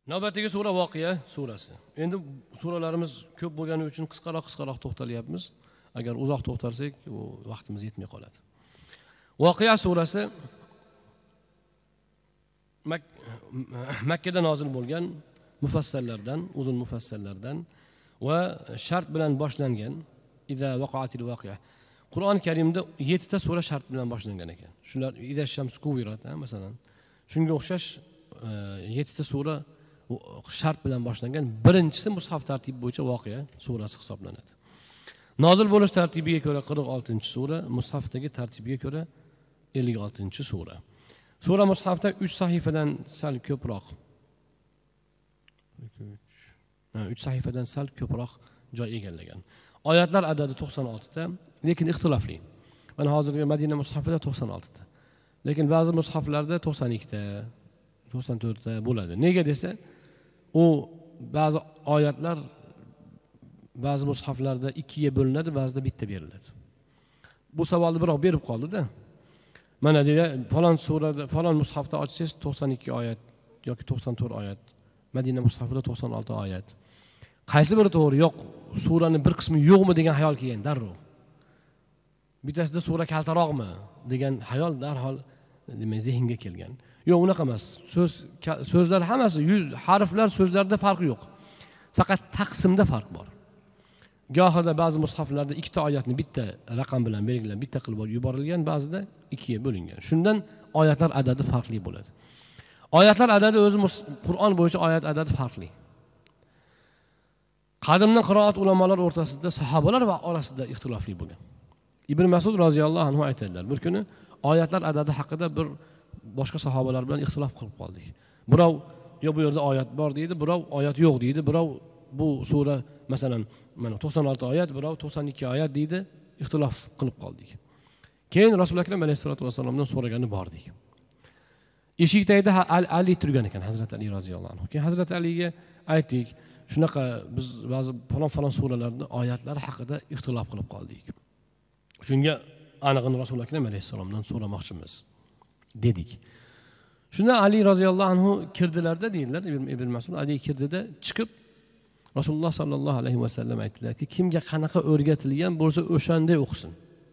Navbatdagi sura Voqea surasi. Endi suralarimiz ko'p bo'lgani uchun qisqaroq to'xtalyapmiz. Agar uzoq to'xtalsak, u vaqtimiz yetmay qoladi. Voqea surasi Makka da nozil bo'lgan mufassallardan, uzun mufassallardan va shart bilan boshlangan. Iza waqa'atil voqea. Qur'oni Karimda 7 ta sura shart bilan boshlangan ekan. Shular Iza shams kuwirat, masalan. Shunga o'xshash 7 ta sura shart bilan boshlangan. Birinchisi mushaf tartibi bo'yicha Voqea surasi hisoblanadi. Nozil bo'lish tartibiga ko'ra 46-sura, mushafdagi tartibiga ko'ra 56-sura. Sura mushafda 3 sahifadan sal ko'proq 3 sahifadan sal ko'proq joy egallagan. Oyatlar adadi 96 ta, lekin ixtilofli. Mana hozirgi Madina mushafida 96 ta. Lekin ba'zi mushaflarda 92 ta, 94 ta bo'ladi. Nega desa, u ba'zi oyatlar ba'zi mushaflarda 2 ga bo'linadi, ba'zida bitta beriladi. Bu savolni biroq berib qoldi-da. Mana deydi, falon surada, falon mushafda ochsangiz 92 oyat yoki 94 oyat, Madina mushafida 96 oyat. Qaysi biri to'g'ri? Yo'q, suraning bir qismi yo'qmi degan xayol kelgan darrov. Bittasida sura kaltaroqmi degan xayol darhol zehnga kelgan. Yo'q, unaqa emas. So'zlar hammasi 100 harflar, so'zlarda farq yo'q. Faqat taqsimda farq bor. Gohida ba'zi mushaflarda 2 ta oyatni bitta raqam bilan belgilab, bitta qilib yuborilgan, ba'zida 2 ga bo'lingan. Shundan oyatlar adadi farqli bo'ladi. Oyatlar adadi o'zi Qur'on bo'yicha oyat adadi farqli. Qadimdan qiroat ulamolar o'rtasida, sahobalar va orasida ixtilofli bo'lgan. Ibn Mas'ud roziyallohu anhu aytadilar, bir kuni oyatlar adadi haqida bir boshqa sahobalar bilan ixtilof qilib qoldik. Birov yo bu yerda oyat bor deydi, birov oyat yo'q deydi, birov bu sura masalan mana 96 oyat, birov 92 oyat deydi, ixtilof qilib qoldik. Keyin Rasululloh akram alayhisolatu vasallamdan so'ragani bordik. Eshikda edi Ali turgan ekan, Hazrat Ali roziyallohu anhu. Keyin Hazrat Aliga aytdik, shunaqa biz ba'zi falon suralarda oyatlar haqida ixtilof qilib qoldik. Shunga aniqini Rasululloh akram alayhisolamdan so'ramoqchimiz dedik. Shunda Ali roziyallohu anhu kirdilarda deydilar, Ibn Mas'ud Ali kirdida chiqib Rasululloh sallallohu alayhi vasallam aytdilarki, kimga qanaqa o'rgatilgan bo'lsa o'shanday o'qisin.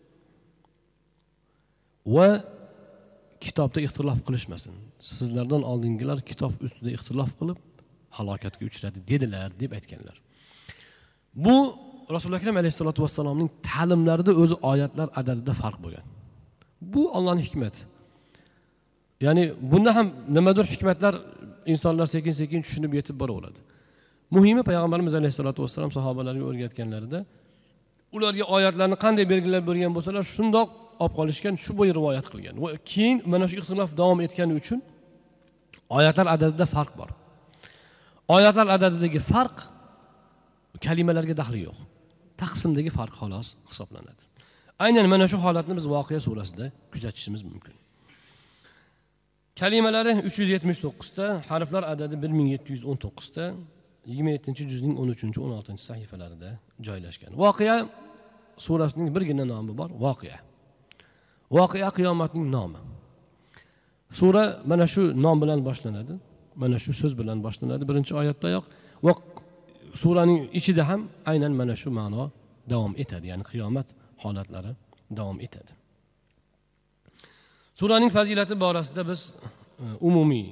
Va kitobda ixtilof qilishmasin. Sizlardan oldingilar kitob ustida ixtilof qilib halokatga uchradi dedilar deb aytganlar. Bu Rasululloh akram alayhisolatu vasallamning ta'limlarida o'zi oyatlar adadida farq bo'lgan. Bu Allohning hikmati. Ya'ni bunda ham nimadir hikmatlar insonlar sekin-sekin tushunib yetib boraveradi. Muhimi payg'ambarimiz alayhisolatu vasallam sahobalarga o'rgatganlarida ularga oyatlarni qanday belgilab bergan bo'lsalar, shundoq olib qolishgan, shu bo'yi rivoyat qilgan. Va keyin mana shu ixtilof davom etgani uchun oyatlar adadida farq bor. Oyatlar adadidagi farq kalimalarga daxli yo'q. Taqsimdagi farq xolos hisoblanadi. Aynan mana shu holatni biz Voqea surasida kuzatishimiz mumkin. Kalimalari 379 ta, harflar adadi 1719 ta, 27-juzning 13-16 sahifalarida joylashgan. Voqea surasining birgina nomi bor, Voqea. Voqea qiyomatning nomi. Sura mana shu nom bilan boshlanadi. Mana shu so'z bilan boshlanadi birinchi oyatdayoq va suraning ichida ham aynan mana shu ma'no davom etadi, ya'ni qiyomat holatlari davom etadi. Suraning fazilati borasida biz umumiy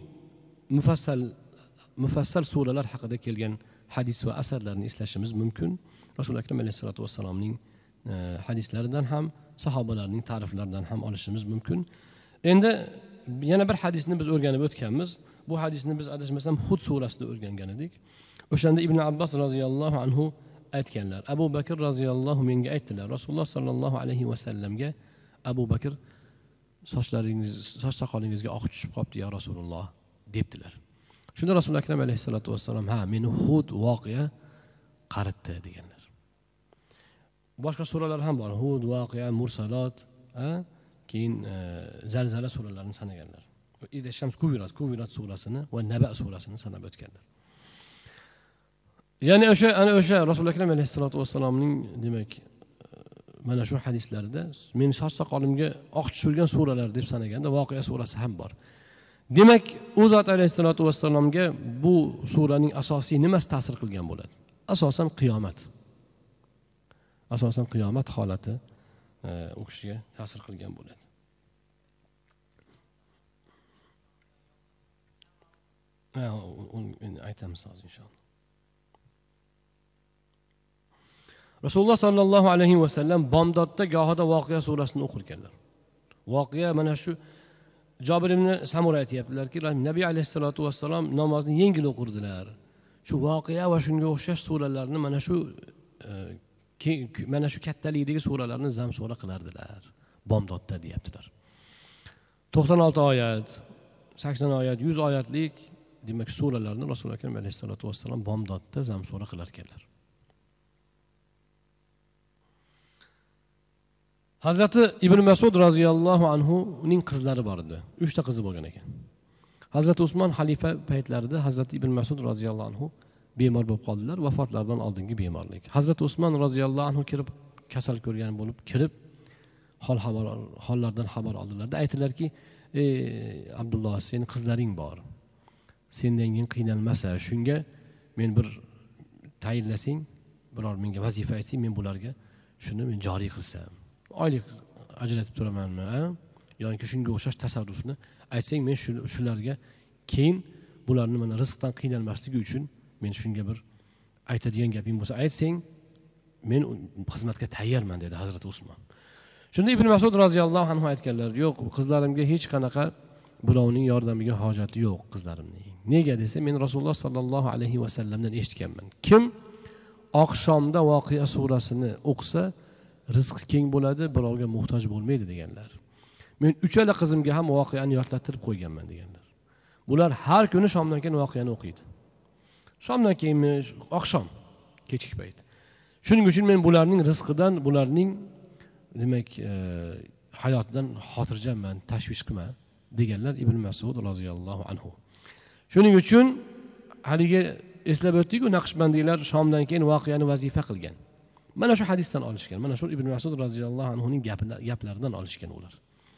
mufassal suralar haqida kelgan hadis va asarlarni eslashimiz mumkin. Rasululloh akram alayhisolatu vasallamning hadislaridan ham, sahobalarning ta'riflaridan ham olishimiz mumkin. Endi yana bir hadisni biz o'rganib o'tganmiz. Bu hadisni biz adashmasam Hud surasida o'rgangan edik. O'shanda Ibn Abbos roziyallohu anhu aytganlar. Abu Bakr roziyallohu menga aytdilar. Rasululloh sallallohu alayhi vasallamga Abu Bakr soch soqolingizga oq tushib qopti ya Rasululloh debdilar. Shunda Rasululloh akram alayhisolatu vasallam meni Hud Voqea qaritdi deganlar. Boshqa suralar ham bor. Hud, Voqea, Mursalat, keyin Zalzala suralarini sanaganlar. Iza shams kuwirat surasini va Naba surasini sanab o'tganlar. Ya'ni o'sha Rasululloh akram alayhisolatu vasallamning demak mana shu hadislarida men soch soqolimga oq tushirgan suralar deb sanaganda Voqea surasi ham bor. demak u zot alayhissalotu vassalomga bu suraning asosiy nimasi ta'sir qilgan bo'ladi? Asosan qiyomat. Asosan qiyomat holati u kishiga ta'sir qilgan bo'ladi. Uni aytamiz hozir inshaalloh. Rasululloh sallallohu alayhi vasallam bomdodda gohida Voqea surasini o'qirganlar. Voqea mana shu Jabir ibn Samura aytibdilarki, Nabiy alayhissalotu vassalom namozni yengil o'qirdilar. Shu Voqea va shunga o'xshash suralarni mana shu kattalikdagi suralarni zamsura qilardilar. Bomdodda deyaptilar. 96 oyat, 80 oyat, 100 oyatlik demak suralarni Rasululloh akram alayhissalotu vassalom bomdodda zamsura qilar ekanlar. Hazrati Ibn Mas'ud roziyallohu anhu uning qizlari bor edi. 3 ta qizi bo'lgan ekan. Hazrati Usmon xalifa paytlarida Hazrati Ibn Mas'ud roziyallohu anhu bemor bo'lib qoldilar, vafotlaridan oldingi bemorlik. Hazrati Usmon roziyallohu anhu kirib kasal ko'rgan bo'lib kirib hollardan xabar oldilarda aytdilarki, "Ey Abdulloh, sening qizlaring bor. Sendan keyin qiynalmasa, shunga men bir tayinlasang, biror menga vazifa aytsang, men bularga shuni men joriy qilsam, oylik ajratib turamanmi, yoki shunga o'xshash tasarrufni aytsang, men shularga keyin bularni mana rizqdan qiynalmasligi uchun men shunga bir aytadigan gaping bo'lsa aytsang, men xizmatga tayyorman" dedi Hazrat Usmon. Shunda Ibn Mas'ud roziyallohu anhu aytganlar, "Yo'q, qizlarimga hech qanaqa birovning yordamiga hojati yo'q qizlarimning." Nega desa, men Rasululloh sallallohu alayhi vasallamdan eshitganman. Kim oqshomda Voqea surasini o'qisa, rizqi keng bo'ladi, birovga muhtoj bo'lmaydi deganlar. Men uchala qizimga ham voqeani yodlattirib qo'yganman deganlar. Bular har kuni shomdan keyin voqeani o'qiydi. Shomdan keyinmi, oqshom, kechki payt. Shuning uchun men bularning rizqidan, bularning demak hayotidan xotirjamman, tashvish qilma deganlar Ibn Mas'ud roziyallohu anhu. Shuning uchun haliga eslab o'tdik-ku, Naqshbandiylar shomdan keyin voqeani vazifa qilgan. Mana shu hadisdan olishgan. Mana shu Ibn Mas'ud roziyallohu anhuning gaplaridan olishgan ular.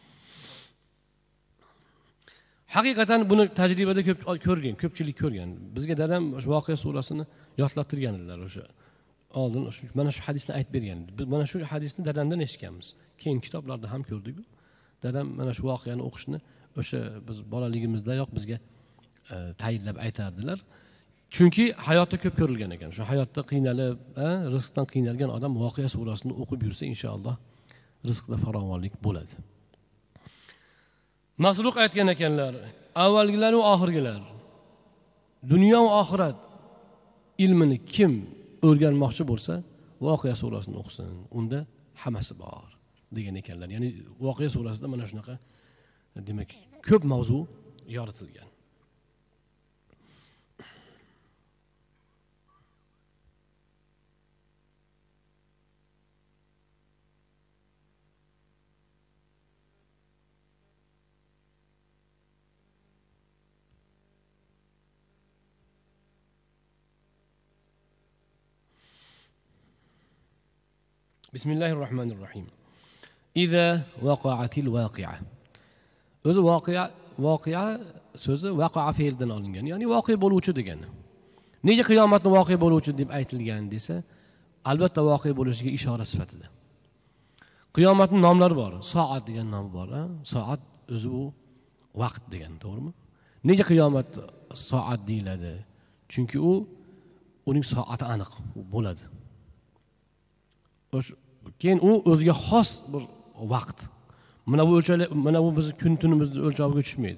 Haqiqatan buni tajribada ko'pchilik ko'rgan. Bizga dadam o'sha Voqea surasini yodlattirganlar o'sha. Oldin mana shu hadisni aytib bergan. Biz mana shu hadisni dadamdan eshitganmiz. Keyin kitoblarda ham ko'rdik. Dadam mana shu voqeani o'qishni o'sha biz bolaligimizdayoq bizga tayinlab aytardilar. Chunki hayotda ko'p ko'rilgan ekan. Shu hayotda qiynalib, rizqdan qiynalgan odam Voqea surasini o'qib yursa, inshaalloh rizqda farovonlik bo'ladi. Masruq aytgan ekanlar, avvalgilar va oxirgilar dunyo va oxirat ilmini kim o'rganmoqchi bo'lsa, Voqea surasini o'qisin. Unda hammasi bor degan ekanlar. Ya'ni Voqea surasida mana shunaqa demak ko'p mavzu yoritilgan. Bismillahirrahmanirrahim. İza vaqa'atil waqi'a. O'zi voqea so'zi vaqa'a fe'ldan olingan, ya'ni voqea bo'luvchi degani. Nega qiyomatni voqea bo'luvchi deb aytilgan desa, albatta voqea bo'lishiga ishora sifatida. Qiyomatning nomlari bor. Soat degan nomi bor, Soat o'zi u vaqt degani, to'g'rimi? Nega qiyomat soat deyiladi? Chunki uning soati aniq bo'ladi. Keyin u o'ziga xos bir vaqt. Mana bu biz kun tunimizni o'lchoviga tushmaydi.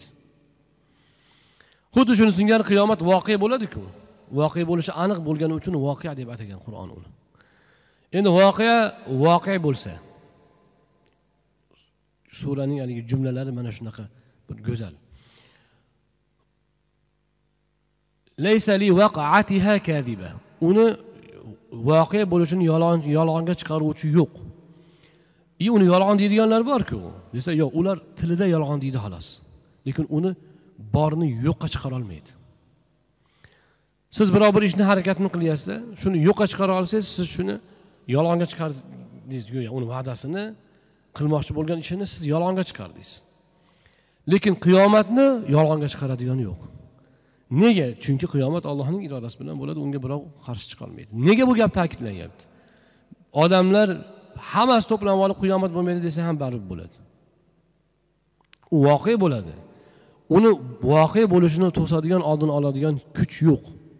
Xuddi shuni singari qiyomat voqea bo'ladi-ku. Voqea bo'lishi aniq bo'lgani uchun voqea deb atagan Qur'on uni. Endi voqea bo'lsa, suraning haligi jumlalari mana shunaqa bir go'zal. Laysa li waqa'atiha kadiba. Uni voqea bo'lishini yolg'onga chiqaruvchi yo'q. Uni yolg'on deydiganlar bor-ku. Desa, yo'q, ular tilida yolg'on deydi xolos. Lekin uni borni yo'qqa chiqara olmaydi. Siz biror bir ishni harakatini qilyapsiz, shuni yo'qqa chiqara olsangiz, siz shuni yolg'onga chiqardingiz. Uni va'dasini qilmoqchi bo'lgan ishini siz yolg'onga chiqardingiz. Lekin qiyomatni yolg'onga chiqaradigani yo'q. Nega? Chunki qiyomat Allohning irodasi bilan bo'ladi, unga birov qarshi chiqa olmaydi. Nega bu gap ta'kidlanyapti? Odamlar hammasi to'planib olib qiyomat bo'lmaydi desa ham baribir bo'ladi. U voqea bo'ladi. Uni voqea bo'lishini to'sadigan, oldini oladigan kuch yo'q.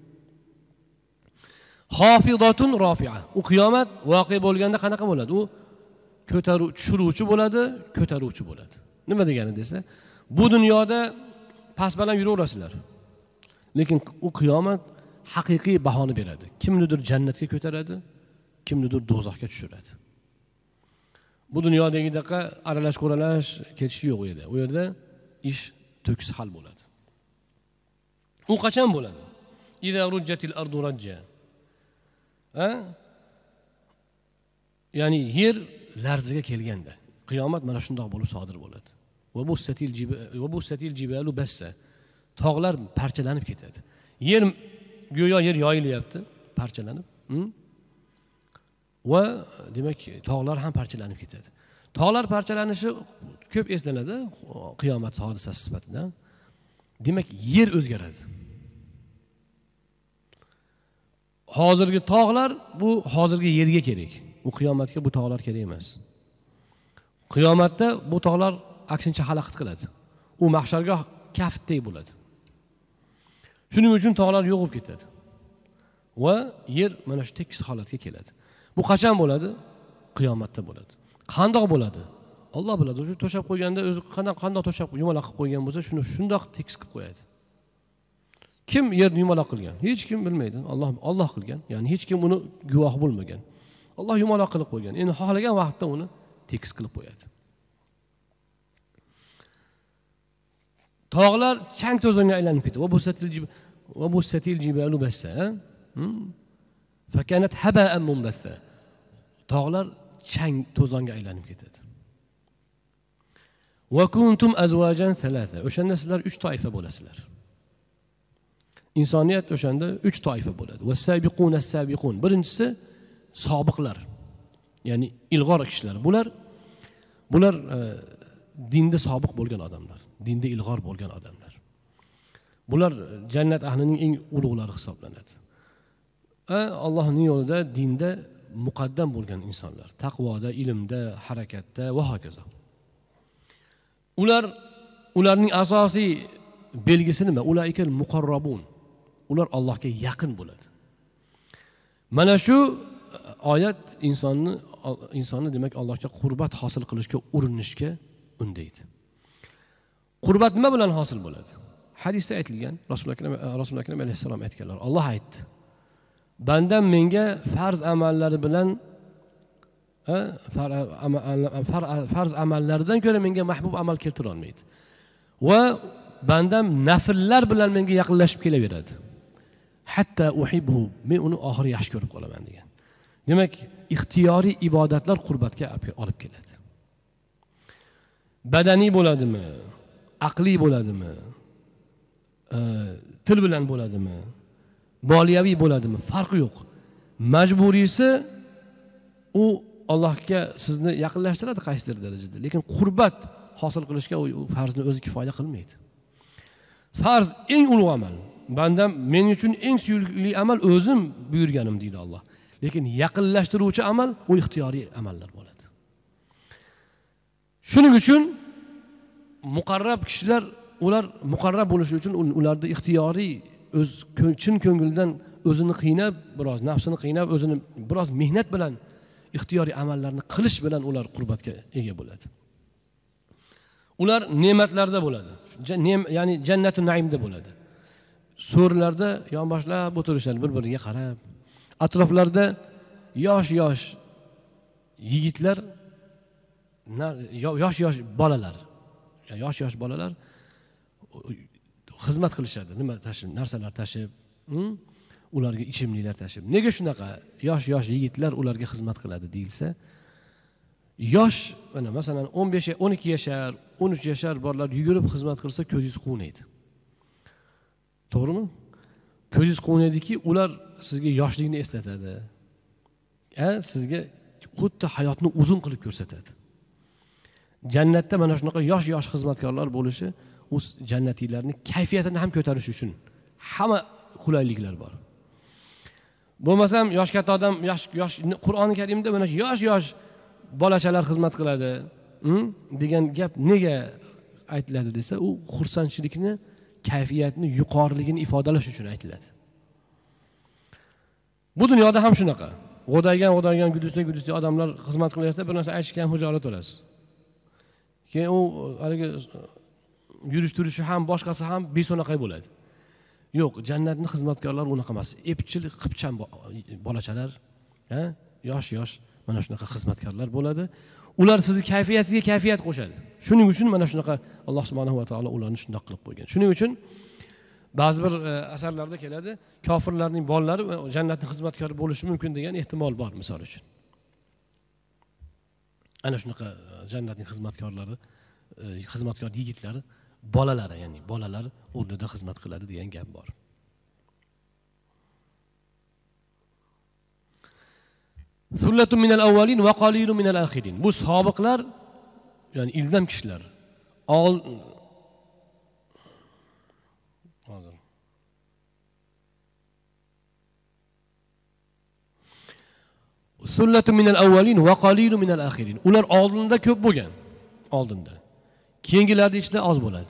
Xofidatun rofi'a. U qiyomat voqea bo'lganda qanaqa bo'ladi? U tushiruvchi bo'ladi, ko'taruvchi bo'ladi. Nima degani desa, bu dunyoda past baland yuraverasizlar. Lekin u qiyomat haqiqiy bahoni beradi. Kimnidir jannatga ko'taradi, kimnidir do'zaxga tushiradi. Bu dunyodagidek aralash-qo'ralash ketish yo'q edi. U yerda ish to'kis hal bo'ladi. U qachon bo'ladi? Iza rujjatil ardu rajja. Ya'ni yer larziga kelganda qiyomat mana shundoq bo'lib sodir bo'ladi. Va bu satil jibalu bassa. Tog'lar parchalanib ketadi. Yer go'yo yer yoyilyapti, parchalanib. Va demak tog'lar ham parchalanib ketadi. Tog'lar parchalanishi ko'p eslanadi qiyomat hodisasi sifatida. Demak yer o'zgaradi. Hozirgi tog'lar bu hozirgi yerga kerak. Bu qiyomatga bu tog'lar kerak emas. Qiyomatda bu tog'lar aksincha xalaqit qiladi. U mahshargoh kaftdek bo'ladi. Shuning uchun tog'lar yo'qib ketadi. Va yer mana shu tekis holatga keladi. Bu qachon bo'ladi? Qiyomatda bo'ladi. Qandoq bo'ladi? Alloh biladi. O'sha to'shab qo'yganda o'zi qandoq to'shab yumaloq qilib qo'ygan bo'lsa, shuni shundoq tekis qilib qo'yadi. Kim yerni yumaloq qilgan? Hech kim bilmaydi. Alloh qilgan. Ya'ni hech kim uni guvoh bo'lmagan. Alloh yumaloq qilib qo'ygan. Endi xohlagan vaqtda uni tekis qilib qo'yadi. Tog'lar chang to'zonga aylanib ketdi. Va bu satil jibalu bassa. Fakanat haba'an munbatha. Tog'lar chang to'zonga aylanib ketadi. Va kuntum azwajan thalatha. O'shanda sizlar 3 toifa bo'lasizlar. İnsoniyat o'shanda 3 toifa bo'ladi. Va sabiquna sabiqun. Birinchisi sobiqlar. Ya'ni ilg'or kishilar. Bular dinda sobiq bo'lgan odamlar, dinda ilg'or bo'lgan odamlar. Bular jannat ahlining eng ulug'lari hisoblanadi. Allohning yo'lida, dinda muqaddam bo'lgan insonlar, taqvoda, ilmda, harakatda va hokazo. Ularning asosiy belgisi nima? Ulaikal muqarrabun. Ular Allohga yaqin bo'ladi. Mana shu oyat insonni demak Allohga qurbat hosil qilishga urinishga undaydi. Qurbat nima bilan hosil bo'ladi? Hadisda aytilgan, Rasululloh akram alayhissalom aytganlar. Alloh aytdi: "Bandam menga farz amallari bilan farz amallaridan ko'ra menga mahbub amal keltira olmaydi. Va bandam nafillar bilan menga yaqinlashib kelaveradi. Hatta uhibbu, men uni oxiri yaxshi ko'rib qolaman" degan. Demak, ixtiyoriy ibodatlar qurbatga olib keladi. Badaniy bo'ladimi, aqliy bo'ladimi, til bilan bo'ladimi, moliyaviy bo'ladimi, farqi yo'q. Majburiysi u Allohga sizni yaqinlashtiradi qaysidir darajada, lekin qurbat hosil qilishga u farzni o'zi kifoya qilmaydi. Farz eng ulug' amal. Bandam men uchun eng suyukli amal o'zim buyurganim deydi Alloh. Lekin yaqinlashtiruvchi amal u ixtiyoriy amallar bo'ladi. Shuning uchun muqarrab kishilar, ular muqarrab bo'lishi uchun ularda ixtiyoriy o'z chin ko'ngildan o'zini qiynab, biroz nafsini qiynab, o'zini biroz mehnat bilan ixtiyoriy amallarni qilish bilan ular qurbatga ega bo'ladi. Ular ne'matlarda bo'ladi. Ya'ni jannatu naimda bo'ladi. So'rlarda yonboshlab o'tirishadi, bir-biriga qarab. Atroflarda yosh yigitlar, yosh bolalar, xizmat qilishadi. Nima tashib, narsalar tashib, ularga ichimliklar tashib. Nega shunaqa yosh yigitlar ularga xizmat qiladi deyilsa, yosh, mana masalan 15, 12 yashar, 13 yashar bolalar yugurib xizmat qilsa ko'zingiz quvnaydi. To'g'rimi? Ko'zingiz quvunaydiki, ular sizga yoshlikni eslatadi. Sizga xuddi hayotni uzun qilib ko'rsatadi. jannatda mana shunaqa yosh xizmatkorlar bo'lishi u jannatiylarning kayfiyatini ham ko'tarish uchun hamma qulayliklar bor. Bo'lmasam yosh katta odam, yosh Qur'oni Karimda mana shu yosh bolachalar xizmat qiladi degan gap nega aytiladi desa, u xursandchilikni, kayfiyatni yuqoriligini ifodalash uchun aytiladi. Bu dunyoda ham shunaqa. G'odaygan gudusli odamlar xizmat qilyapsa, bir narsa aytishgan hijolat olasiz. Keyin u haligi yurish-turishi ham boshqasi ham besonaqay bo'ladi. Yo'q, jannatning xizmatkorlari unaqa emas. Epchil, qipchan bolachalar, yosh mana shunaqa xizmatkorlar bo'ladi. Ular sizni kayfiyatingizga kayfiyat qo'shadi. Shuning uchun mana shunaqa Alloh subhanahu va taolo ularni shunday qilib qo'ygan. Shuning uchun ba'zi bir asarlarda keladi, kofirlarning bolalari jannatning xizmatkori bo'lishi mumkin degan ehtimol bor, misol uchun. Ana shunaqa jannatning xizmatkorlari, xizmatkor yigitlari bolalari, ya'ni bolalar o'rnida xizmat qiladi degan gap bor. Sullatun minal awwalin va qalilun minal akhirin. Bu sobiqlar, ya'ni ildam kishilar. Hozir. Sullatun minal awwalin va qalilun minal akhirin. Ular oldinda ko'p bo'lgan, oldinda. Keyingilarning ichida oz bo'ladi.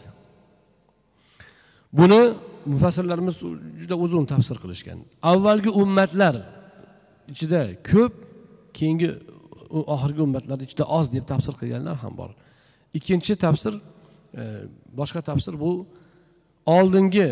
Buni mufassirlarimiz juda uzun tafsir qilishgan. Avvalgi ummatlar ichida ko'p, keyingi oxirgi ummatlar ichida oz deb tafsir qilganlar ham bor. Ikkinchi tafsir, boshqa tafsir bu oldingi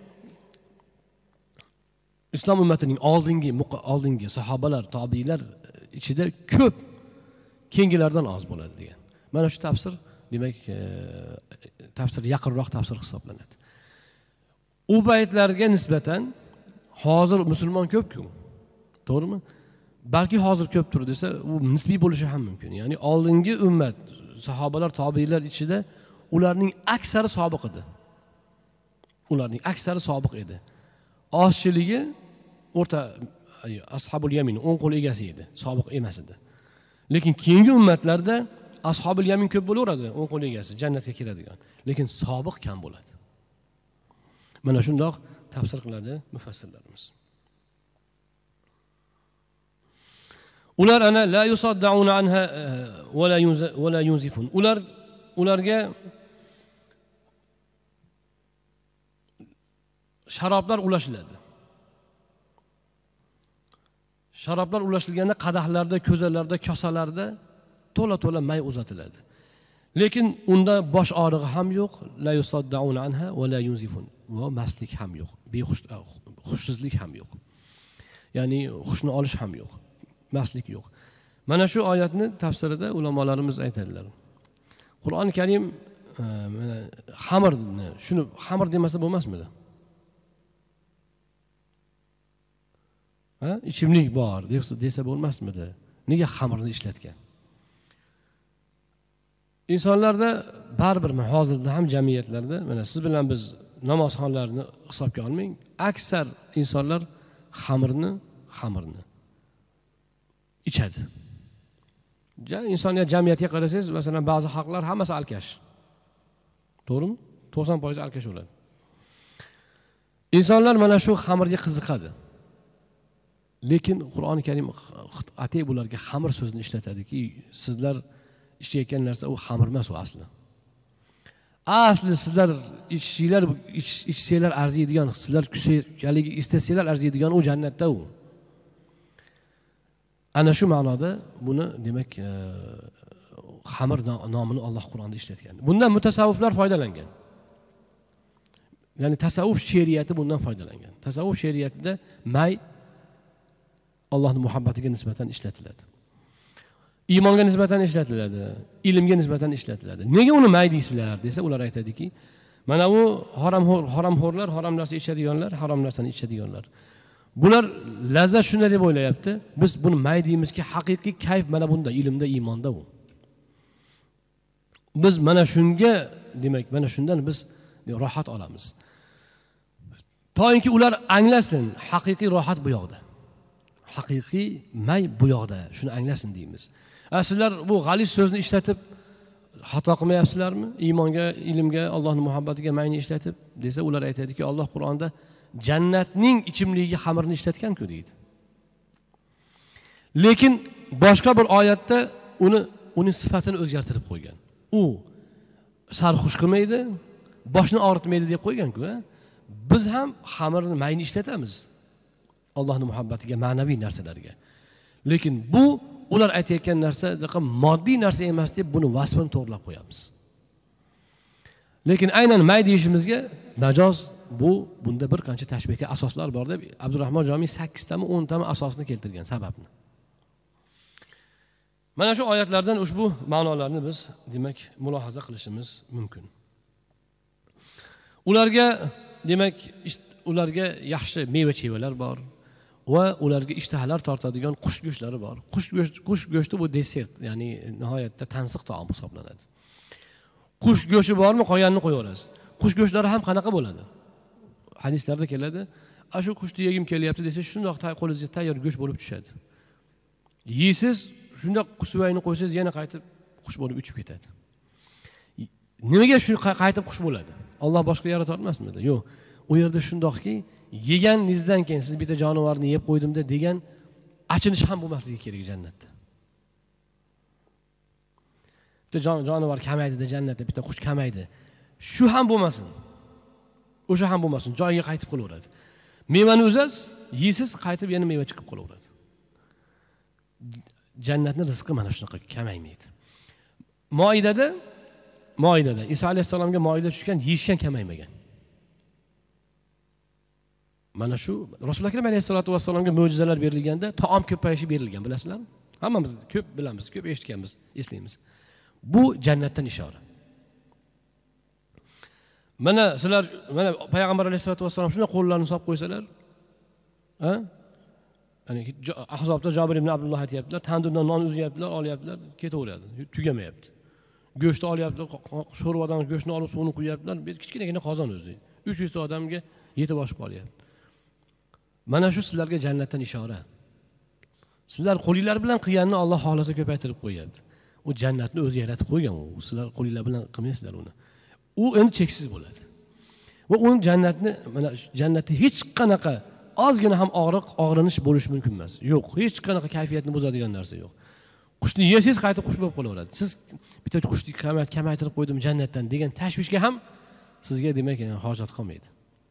islom ummatining oldingi sahobalar, tobiinlar ichida ko'p, keyingilardan oz bo'ladi degan. Mana shu tafsir demak tafsir yaqinroq tafsir hisoblanadi. U paytlarga nisbatan hozir musulmon ko'p-ku. To'g'rimi? Balki hozir ko'pdir desa, u nisbiy bo'lishi ham mumkin. Ya'ni oldingi ummat, sahobalar, tobiinlar ichida ularning aksari sobiq edi. Ularning aksari sobiq edi. Ozchiligi o'rta ashabul yamin, o'ng qo'l egasi edi, sobiq emas edi. Lekin keyingi ummatlarda ashabul yamin ko'p bo'laveradi, o'ng qo'l egasi, jannatga kiradigan. Lekin sobiq kam bo'ladi. Mana shundoq tafsir qiladi mufassirlarimiz. Ular ana la yusaddauna anha va la yunzifun. Ularga sharoblar ulashiladi. Sharoblar ulashilganda qadahlarda, ko'zalarda, kosalarda to'la may uzatiladi. Lekin unda bosh og'rig'i ham yo'q, la yusaddauna anha va la yunzifun. Va maslik ham yo'q, xushsizlik ham yo'q. Ya'ni xushni olish ham yo'q, maslik yo'q. Mana shu oyatni tafsirida ulamolarimiz aytadilar. Qur'oni Karim mana xamirni, shuni xamir demasa bo'lmasmidi? İchimlik bor desa bo'lmasmidi? Nega xamirni ishlatgan? İnsanlarda baribir hozirda ham jamiyatlarda, mana siz bilan biz namozxonlarni hisobga olmang, aksar insonlar xamirni ichadi. Insoniyat jamiyatiga qarasangiz, masalan, ba'zi xalqlar hammasi alkash. To'g'rimi? 90% alkash bo'ladi. Insonlar mana shu xamirga qiziqadi. Lekin Qur'oni Karim atay bularga xamir so'zini ishlatadiki, sizlar ichayotgan narsa u xamir emas, u asli. Asli sizlar ichsanglar arziydigan, sizlar kuchlilik istasanglar arziydigan u jannatda u. Ana shu ma'noda buni demak xamir nomini Alloh Qur'onda ishlatgan. Bundan mutasavviflar foydalangan. Ya'ni tasavvuf she'riyati bundan foydalangan. Tasavvuf she'riyatida may Allohning muhabbatiga nisbatan ishlatiladi. Iymonga nisbatan ishlatiladi, ilmga nisbatan ishlatiladi. Nega uni may deysizlar desa, ular aytadiki, mana bu haromxo'rlar, harom narsa ichadiganlar, harom narsani ichadiganlar. Bular lazzat shunday deb o'ylayapti. Biz buni may deymizki, haqiqiy kayf mana bunda, ilmda, iymonda u. Biz mana shunga, demak, mana shundan biz rohat olamiz. To'yinki ular anglasin, haqiqiy rohat bu yoqda. Haqiqiy may bu yoqda, shuni anglasin deymiz. Sizlar bu g'aliz so'zni ishlatib xato qilmayapsizlarmi? Iymonga, ilmga, Allohning muhabbatiga mayni ishlatib desa, ular aytadiki, Alloh Qur'onda jannatning ichimligiga xamirni ishlatgan-ku deydi. Lekin boshqa bir oyatda uning sifatini o'zgartirib qo'ygan. U sarxush qilmaydi, boshni og'ritmaydi deb qo'ygan-ku. Biz ham xamirni mayni ishlatamiz Allohning muhabbatiga, ma'naviy narsalarga. Lekin bu ular aytayotgan narsa moddiy narsa emas deb buni vasfini to'g'rilab qo'yamiz. Lekin aynan may deyishimizga majoz bunda bir qancha tashbihga asoslar bor deb Abdurahmon Jomiy 8 tami 10 tami asosini keltirgan sababni. Mana shu oyatlardan ushbu ma'nolarni biz demak mulohaza qilishimiz mumkin. Ularga yaxshi meva-chevalar bor va ularga ishtahalar tortadigan qush go'shtlari bor. Qush go'shti bu desert, ya'ni nihoyatda tansiq taom hisoblanadi. Qush go'shti bormi, qolganini qo'yaverasiz. Qush go'shtlari ham qanaqa bo'ladi? Hadislarda keladi, "Shu qushni yegim kelyapti" desa, shundoq qo'lingizga tayyor go'sht bo'lib tushadi. Yeysiz, shundoq suvayni qo'ysangiz yana qaytib qush bo'lib uchib ketadi. Nimaga shu qaytib qush bo'ladi? Alloh boshqa yarata olmasmidi? Yo'q. U yerda shundoqki, yeganingizdan keyin siz bitta jonivorni yeb qo'ydimda degan achinish ham bo'lmasligi kerak jannatda. Bitta jonivor kamaydi-da jannatda, bitta qush kamaydi. Shu ham bo'lmasin. O'sha ham bo'lmasin, joyiga qaytib qolaveradi. Mevani uzasiz, yeysiz, qaytib yana meva chiqib qolaveradi. Jannatning rizqi mana shunaqa kamaymaydi. Moidada Isa alayhisalomga moida tushgan, yeyishgan kamaymagan. Mana shu Rasululloh akram alayhisolatu vassalomga mo'jizalar berilganda taom ko'payishi berilgan, bilasizlarmi? Hammamiz ko'p bilamiz, ko'p eshitganmiz, eslaymiz. Bu jannatdan ishora. Mana payg'ambar alayhisolatu vassalom shuna qo'llarini solib qo'ysalar, ya'ni Ahzobda Jabir ibn Abdulloh aytayaptilar, tandurdan non uzyaptilar, olyaptilar, ketaveradi, tugamayapti. Go'shtni olyaptilar, sho'rvadan go'shtni olib suvni quyaptilar, bir kichkinagina qozon o'zi. 300 ta odamga yetib oshib qolyapti. Mana shu sizlarga jannatdan ishora. Sizlar qo'linglar bilan qilganni Alloh xolasa ko'paytirib qo'yadi. U jannatni o'zi yaratib qo'ygan u. Sizlar qo'linglar bilan qilmaysizlar uni. U endi cheksiz bo'ladi. Va uning jannatda hech qanaqa ozgina ham og'rinish bo'lish mumkin emas. Yo'q, hech qanaqa kayfiyatni buzadigan narsa yo'q. Qushni yeysiz qaytib qush bo'lib qolaveradi. Siz bitta qushni kamaytirib qo'ydim jannatdan degan tashvishga ham sizga demak hojat qolmaydi.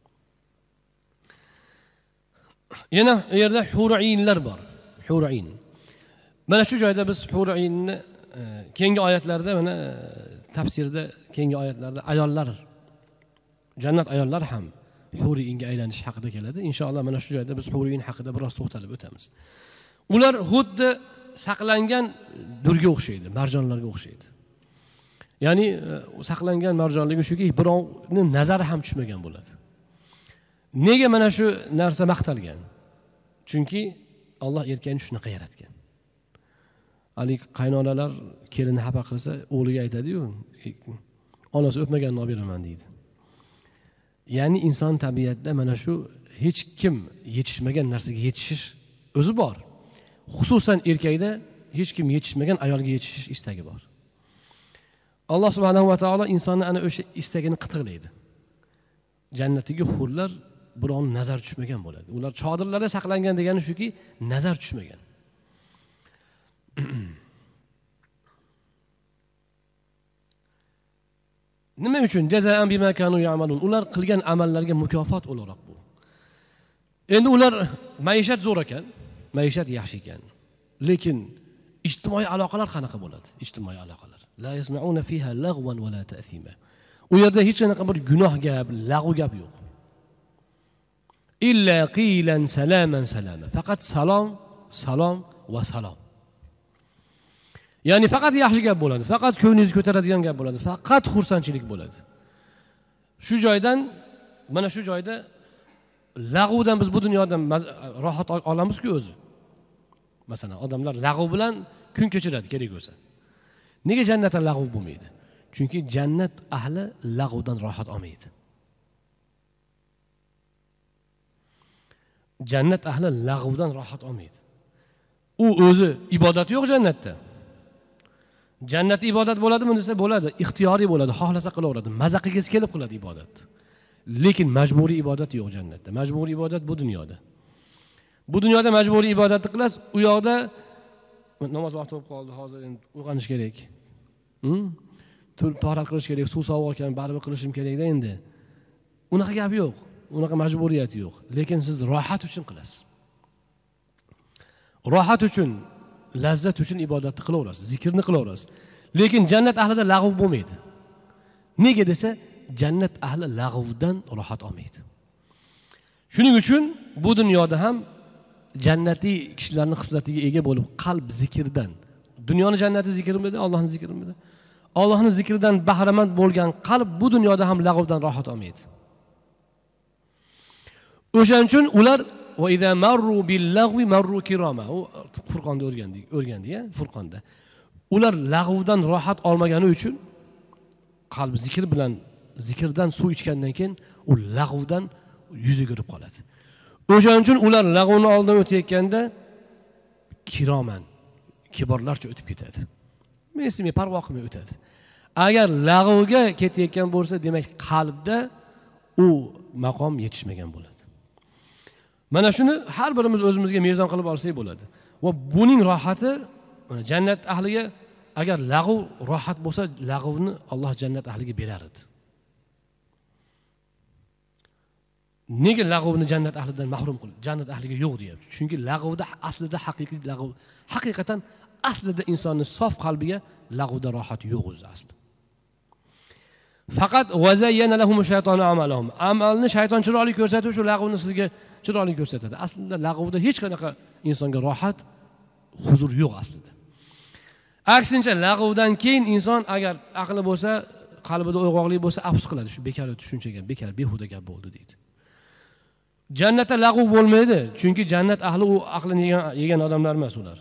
Yana u yerda hur'inlar bor. Hur'in. Mana shu joyda biz hur'inni keyingi oyatlarda mana tafsirda keyingi oyatlarda ayollar, jannat ayollar ham hur'inga aylanish haqida keladi. Inshaalloh mana shu joyda biz hur'in haqida biroz to'xtalib o'tamiz. Ular xuddi saqlangan durga o'xshaydi, marjonlarga o'xshaydi. Ya'ni saqlangan marjonligi shuki, birovning nazari ham tushmagan bo'ladi. Nega mana shu narsa maqtalgan? Chunki Alloh erkakni shunaqa yaratgan. Qaynonalar kelini xafa qilsa, o'g'liga aytadi-yu, onasi o'tmaganini olib beraman deydi. Ya'ni inson tabiatida mana shu hech kim yetishmagan narsaga yetishish o'zi bor. Xususan erkakda hech kim yetishmagan ayolga yetishish istagi bor. Alloh subhanahu va taolo insonni ana o'sha istagini qitiqlaydi. Jannatdagi hurlar birovning nazar tushmagan bo'ladi. Ular chodirlarda saqlangan degani shuki, nazar tushmagan. Nima uchun? Jazaan bima kanu ya'malun. Ular qilgan amallarga mukofot o'laroq bu. Endi ular maishat zo'r ekan, maishat yaxshi ekan. Lekin ijtimoiy aloqalar qanaqa bo'ladi? Ijtimoiy aloqalar. La yasma'una fiha lagwan va la ta'thima. U yerda hech qanaqa bir gunoh gap, lag'u gap yo'q. Illa qilan salaman salama. Faqat salom va salom. Ya'ni faqat yaxshi gap bo'ladi, faqat ko'nglingizni ko'taradigan gap bo'ladi, faqat xursandchilik bo'ladi. Mana shu joyda lag'uvdan biz bu dunyoda rohat olamiz-ku o'zi. Masalan, odamlar lag'u bilan kun kechiradi kerak bo'lsa. Nega jannatda lag'u bo'lmaydi? Chunki jannat ahli lag'uvdan rohat olmaydi. Jannat ahli lag'uvdan rohat olmaydi. U o'zi ibodat yo'q jannatda. Jannatda ibodat bo'ladimi desa bo'ladi, ixtiyoriy bo'ladi, xohlasa qilaveradi, maza qilgisi kelib qiladi ibodat. Lekin majburiy ibodat yo'q jannatda. Majburiy ibodat bu dunyoda. Bu dunyoda majburiy ibodatni qilasiz, u yoqda namoz vaqti bo'lib qoldi, hozir endi uyg'onish kerak. To'g'ri qilish kerak, suv sovuq ekan, baribir qilishim kerak-da endi. Unaqa gap yo'q, unaqa majburiyat yo'q. Lekin siz rohat uchun qilasiz. Rohat uchun, lazzat uchun ibodatni qilaverasiz, zikrni qilaverasiz. Lekin jannat ahlida lag'v bo'lmaydi. Nega desa, jannat ahli lag'vdan rohat olmaydi. Shuning uchun bu dunyoda ham jannatiy kishilarning xislatiga ega bo'lib, qalb zikrdan, dunyoni jannati zikrmidi, Allohning zikrmidi? Allohning zikridan bahramand bo'lgan qalb bu dunyoda ham lag'vdan rohat olmaydi. O'shaning uchun ular va idza marru bil lagwi marru kirama. U Furqonda o'rgandik, Furqonda. Ular lag'vdan rohat olmagani uchun qalb zikr bilan zikrdan suv ichgandan keyin u lag'vdan yuz o'girib qoladi. O'shaning uchun ular lag'vni oldidan o'tayotganda kiroman, kiborlarcha o'tib ketadi. Mesimi parvo qilmay o'tadi. Agar lag'vga ketayotgan bo'lsa, demak qalbda u maqom yetishmagan bo'ladi. Mana shuni har birimiz o'zimizga mezon qilib olsak bo'ladi. Va buning rohati jannat ahliga agar lag'v rohat bo'lsa, lag'vni Alloh jannat ahliga berar edi. Nega lag'vni jannat ahlidan mahrum qildi? Jannat ahliga yo'q deyapti. Chunki lag'vda aslida haqiqiy lag'v, haqiqatan aslida insonning sof qalbiga lag'vda rohat yo'q o'zi asli. Faqat vazayyana lahum shaytonu amalahum. Amalni shayton chiroyli ko'rsatib, shu lag'vni sizga chiroyli ko'rsatadi. Aslida lag'vda hech qanaqa insonga rohat, huzur yo'q aslida. Aksincha lag'vdan keyin inson agar aqli bo'lsa, qalbida uyg'oqlik bo'lsa, afsus qiladi. Shu bekor o'tdi, shuncha gap, bekor, behuda gap bo'ldi deydi. Jannatda lag'v bo'lmaydi, chunki jannat ahli u aqlini yegan odamlar emas ular.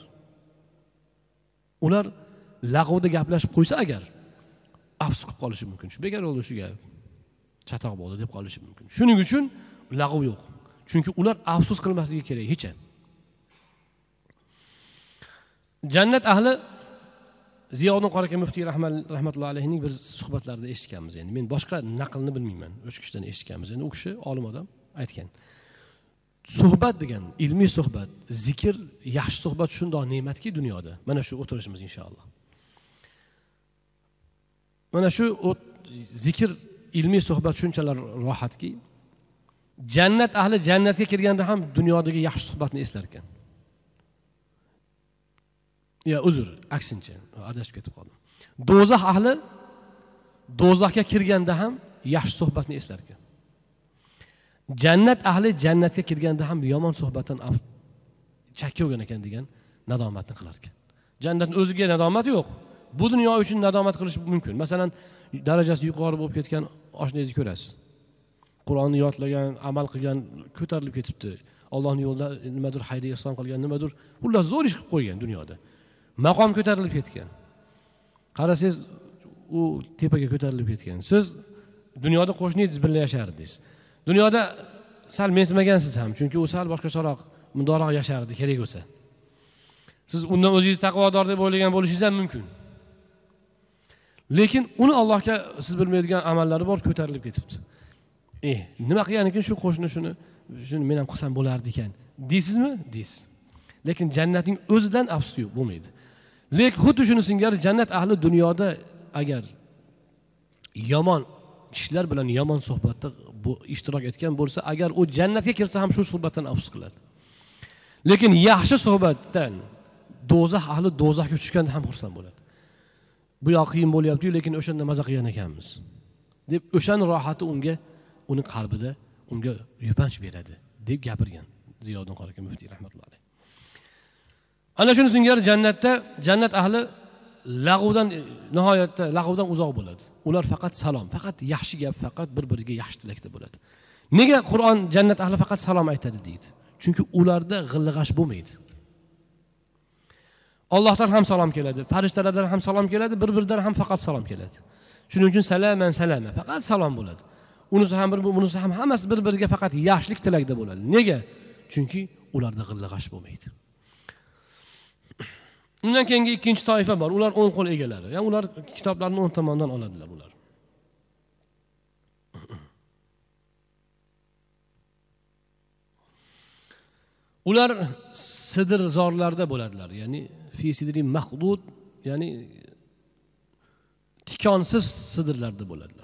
Ular lag'vda gaplashib qo'ysa agar afsus qilib qolishi mumkin. Shu bekor bo'ldi shu gap. Chatoq bo'ldi deb qolishi mumkin. Shuning uchun lag'v yo'q. Chunki ular afsus qilmasligi kerak hech ham. Jannat ahli Ziyoddin Qoraka muftiy rahmatullohi alayhining bir suhbatlarida eshitganmiz endi. Men boshqa naqlni bilmayman. O'sha kishidan eshitganmiz. Endi u kishi olim odam aytgan. Suhbat degan, ilmiy suhbat, zikr, yaxshi suhbat shundoq ne'matki dunyoda. Mana shu o'tirishimiz inshaalloh. Mana shu zikr, ilmiy suhbat shunchalar rohatki, jannat ahli jannatga kirganda ham dunyodagi yaxshi suhbatni eslar ekan. Ya uzr, aksincha, adashib ketib qoldim. Do'zax ahli do'zaxga kirganda ham yaxshi suhbatni eslar ekan. Jannat ahli jannatga kirganda ham yomon suhbatdan chakka o'rgan ekan degan nadomatni qilar ekan. Jannatning o'ziga nadomat yo'q. Bu dunyo uchun nadomat qilish mumkin. Masalan, darajasi yuqori bo'lib ketgan oshnangizni ko'rasiz. Qur'onni yodlagan, amal qilgan, ko'tarilib ketibdi. Allohning yo'lida nimadir xayr ihson qilgan, nimadir, xullas zo'r ish qilib qo'ygan dunyoda. Maqom ko'tarilib ketgan. Qarasangiz, u tepaga ko'tarilib ketgan. Siz dunyoda qo'shningiz bilan yashardingiz. Dunyoda sal mensimagansiz ham, chunki u sal boshqacharoq, mundoqroq yashardi kerak bo'lsa. Siz undan o'zingiz taqvodor deb o'ylagan bo'lishingiz ham mumkin. Lekin uni Allohga siz bilmaydigan amallari bor, ko'tarilib ketibdi. Nima qilgan ekan shu qo'shni shuni men ham qilsam bo'lardi ekan. Deysizmi? Deysiz. Lekin jannatning o'zidan afsus yo'q, bo'lmaydi. Lekin xuddi shuni singari jannat ahli dunyoda agar yomon kishilar bilan yomon suhbatda ishtirok etgan bo'lsa, agar u jannatga kirsa ham shu suhbatdan afsus qiladi. Lekin yaxshi suhbatdan do'zax ahli do'zaxga tushganda ham xursand bo'ladi. Bu yoq qiyin bo'lyapti, lekin o'shanda maza qilgan ekanmiz deb o'shaning rohati uning qalbida unga yupanch beradi deb gapirgan Ziyoddin Qoraka muftiy rahmatullohi alayhi. Ana shuni singari jannat ahli lag'vdan nihoyatda lag'vdan uzoq bo'ladi. Ular faqat salom, faqat yaxshi gap, faqat bir-biriga yaxshi tilakda bo'ladi. Nega Qur'on jannat ahli faqat salom aytadi deydi? Chunki ularda g'illig'ash bo'lmaydi. Allohdan ham salom keladi, farishtalardan ham salom keladi, bir-biridan ham faqat salom keladi. Shuning uchun salaman salama, faqat salom bo'ladi. Unisi ham bunisi ham hammasi bir-biriga faqat yaxshilik tilakda bo'ladi. Nega? Chunki ularda g'illig'ash bo'lmaydi. Undan keyingi ikkinchi toifa bor. Ular 10 qo'l egalari. Ya'ni ular kitoblarni 10 tomondan oladilar ular. Ular sidrzorlarda bo'ladilar. Ya'ni fi sidri mahdud, ya'ni tikonsiz sidrlarda bo'ladilar.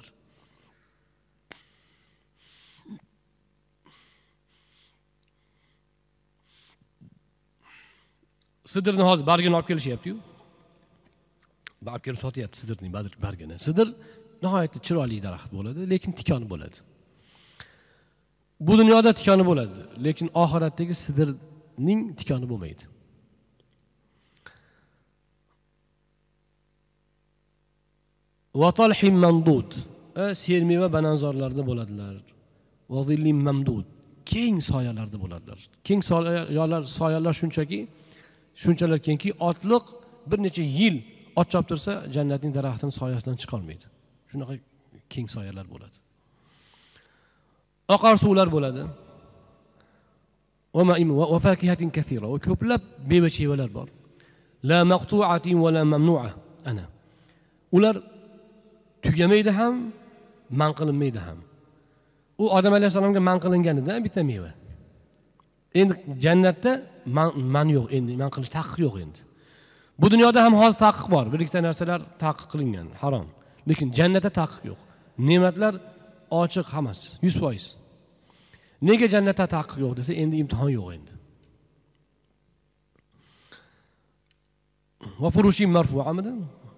Sidrni hozir bargini olib kelishyapti-yu. Olib kelib sotyapti sidrning bargini. Sidr nihoyatda chiroyli daraxt bo'ladi, lekin tikoni bo'ladi. Bu dunyoda tikoni bo'ladi, lekin oxiratdagi sidrning tikoni bo'lmaydi. Va talhim mamdud, sermeva bananzorlarda bo'ladilar. Va zillim mamdud, keng soyalarda bo'ladilar. Keng soyalar shunchalar kengki, otliq bir necha yil ot chopib tursa, jannatning daraxtining soyasidan chiqa olmaydi. Shunaqa keng soyalar bo'ladi. Oqar suvlar bo'ladi. Va fakihatin kathira, va ko'plab meva-chevalar bor. La maqtu'atin va la mamnu'a. Ana. Ular tugamaydi ham, man qilinmaydi ham. U Odam alayhisolamga man qilinganida bitta meva. Endi jannatda man yo'q, endi man qilish taqiq yo'q endi. Bu dunyoda ham hozir taqiq bor, bir ikkita narsalar taqiq qilingan, harom. Lekin jannatda taqiq yo'q. Ne'matlar ochiq hammasi, 100%. Nega jannatda taqiq yo'q desa, endi imtihon yo'q endi. Va furushim marfu'amida?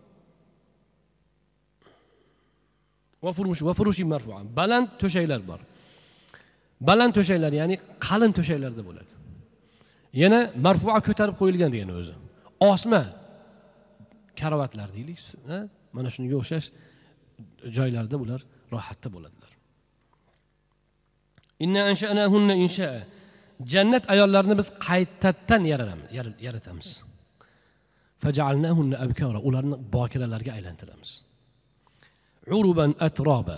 Va furushim marfu'a. Baland to'shaklar bor. Baland to'shaklar, ya'ni qalin to'shaklarda bo'ladi. Yana marfu'a ko'tarib qo'yilgan degani o'zi. Osma karavotlar deylik, mana shunga o'xshash joylarda ular rohatda bo'ladilar. Inna ansha'nahunna insha'a. Jannat ayollarini biz qaytadan yaratamiz. Faj'alnahunna abkara. Ularni bokiralarga aylantiramiz. Uruban atroba.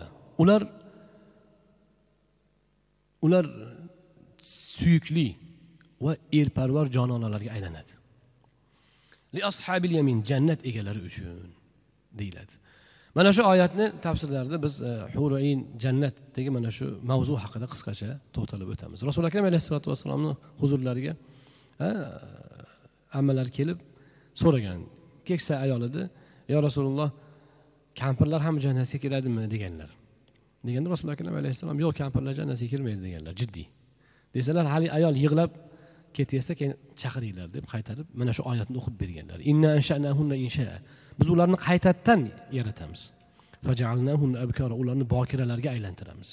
Ular suyukli va erparvar jononalarga aylanadi. Li ashabil yamin, jannat egalari uchun deyiladi. Mana shu oyatni tafsirlarida biz Hurayn jannatdagi mana shu mavzu haqida qisqacha to'xtalib o'tamiz. Rasul akram alayhisolatu vasallamning huzurlariga ammalar kelib so'ragan. Keksa ayol edi. Ya Rasululloh, kampirlar ham jannatga kiradimi deganlar. Deganda Rasul akram alayhisalom yo'q, kampirlar jannatga kirmaydi deganlar, jiddiy. Desalar, hali ayol yig'lab ketayotsa, keyin chaqiringlar deb qaytarib mana shu oyatni o'qib berganlar. Inna ansha'nahunna insha'a. Biz ularni qaytadan yaratamiz. Faj'alnahunna abkara. Ularni bokiralarga aylantiramiz.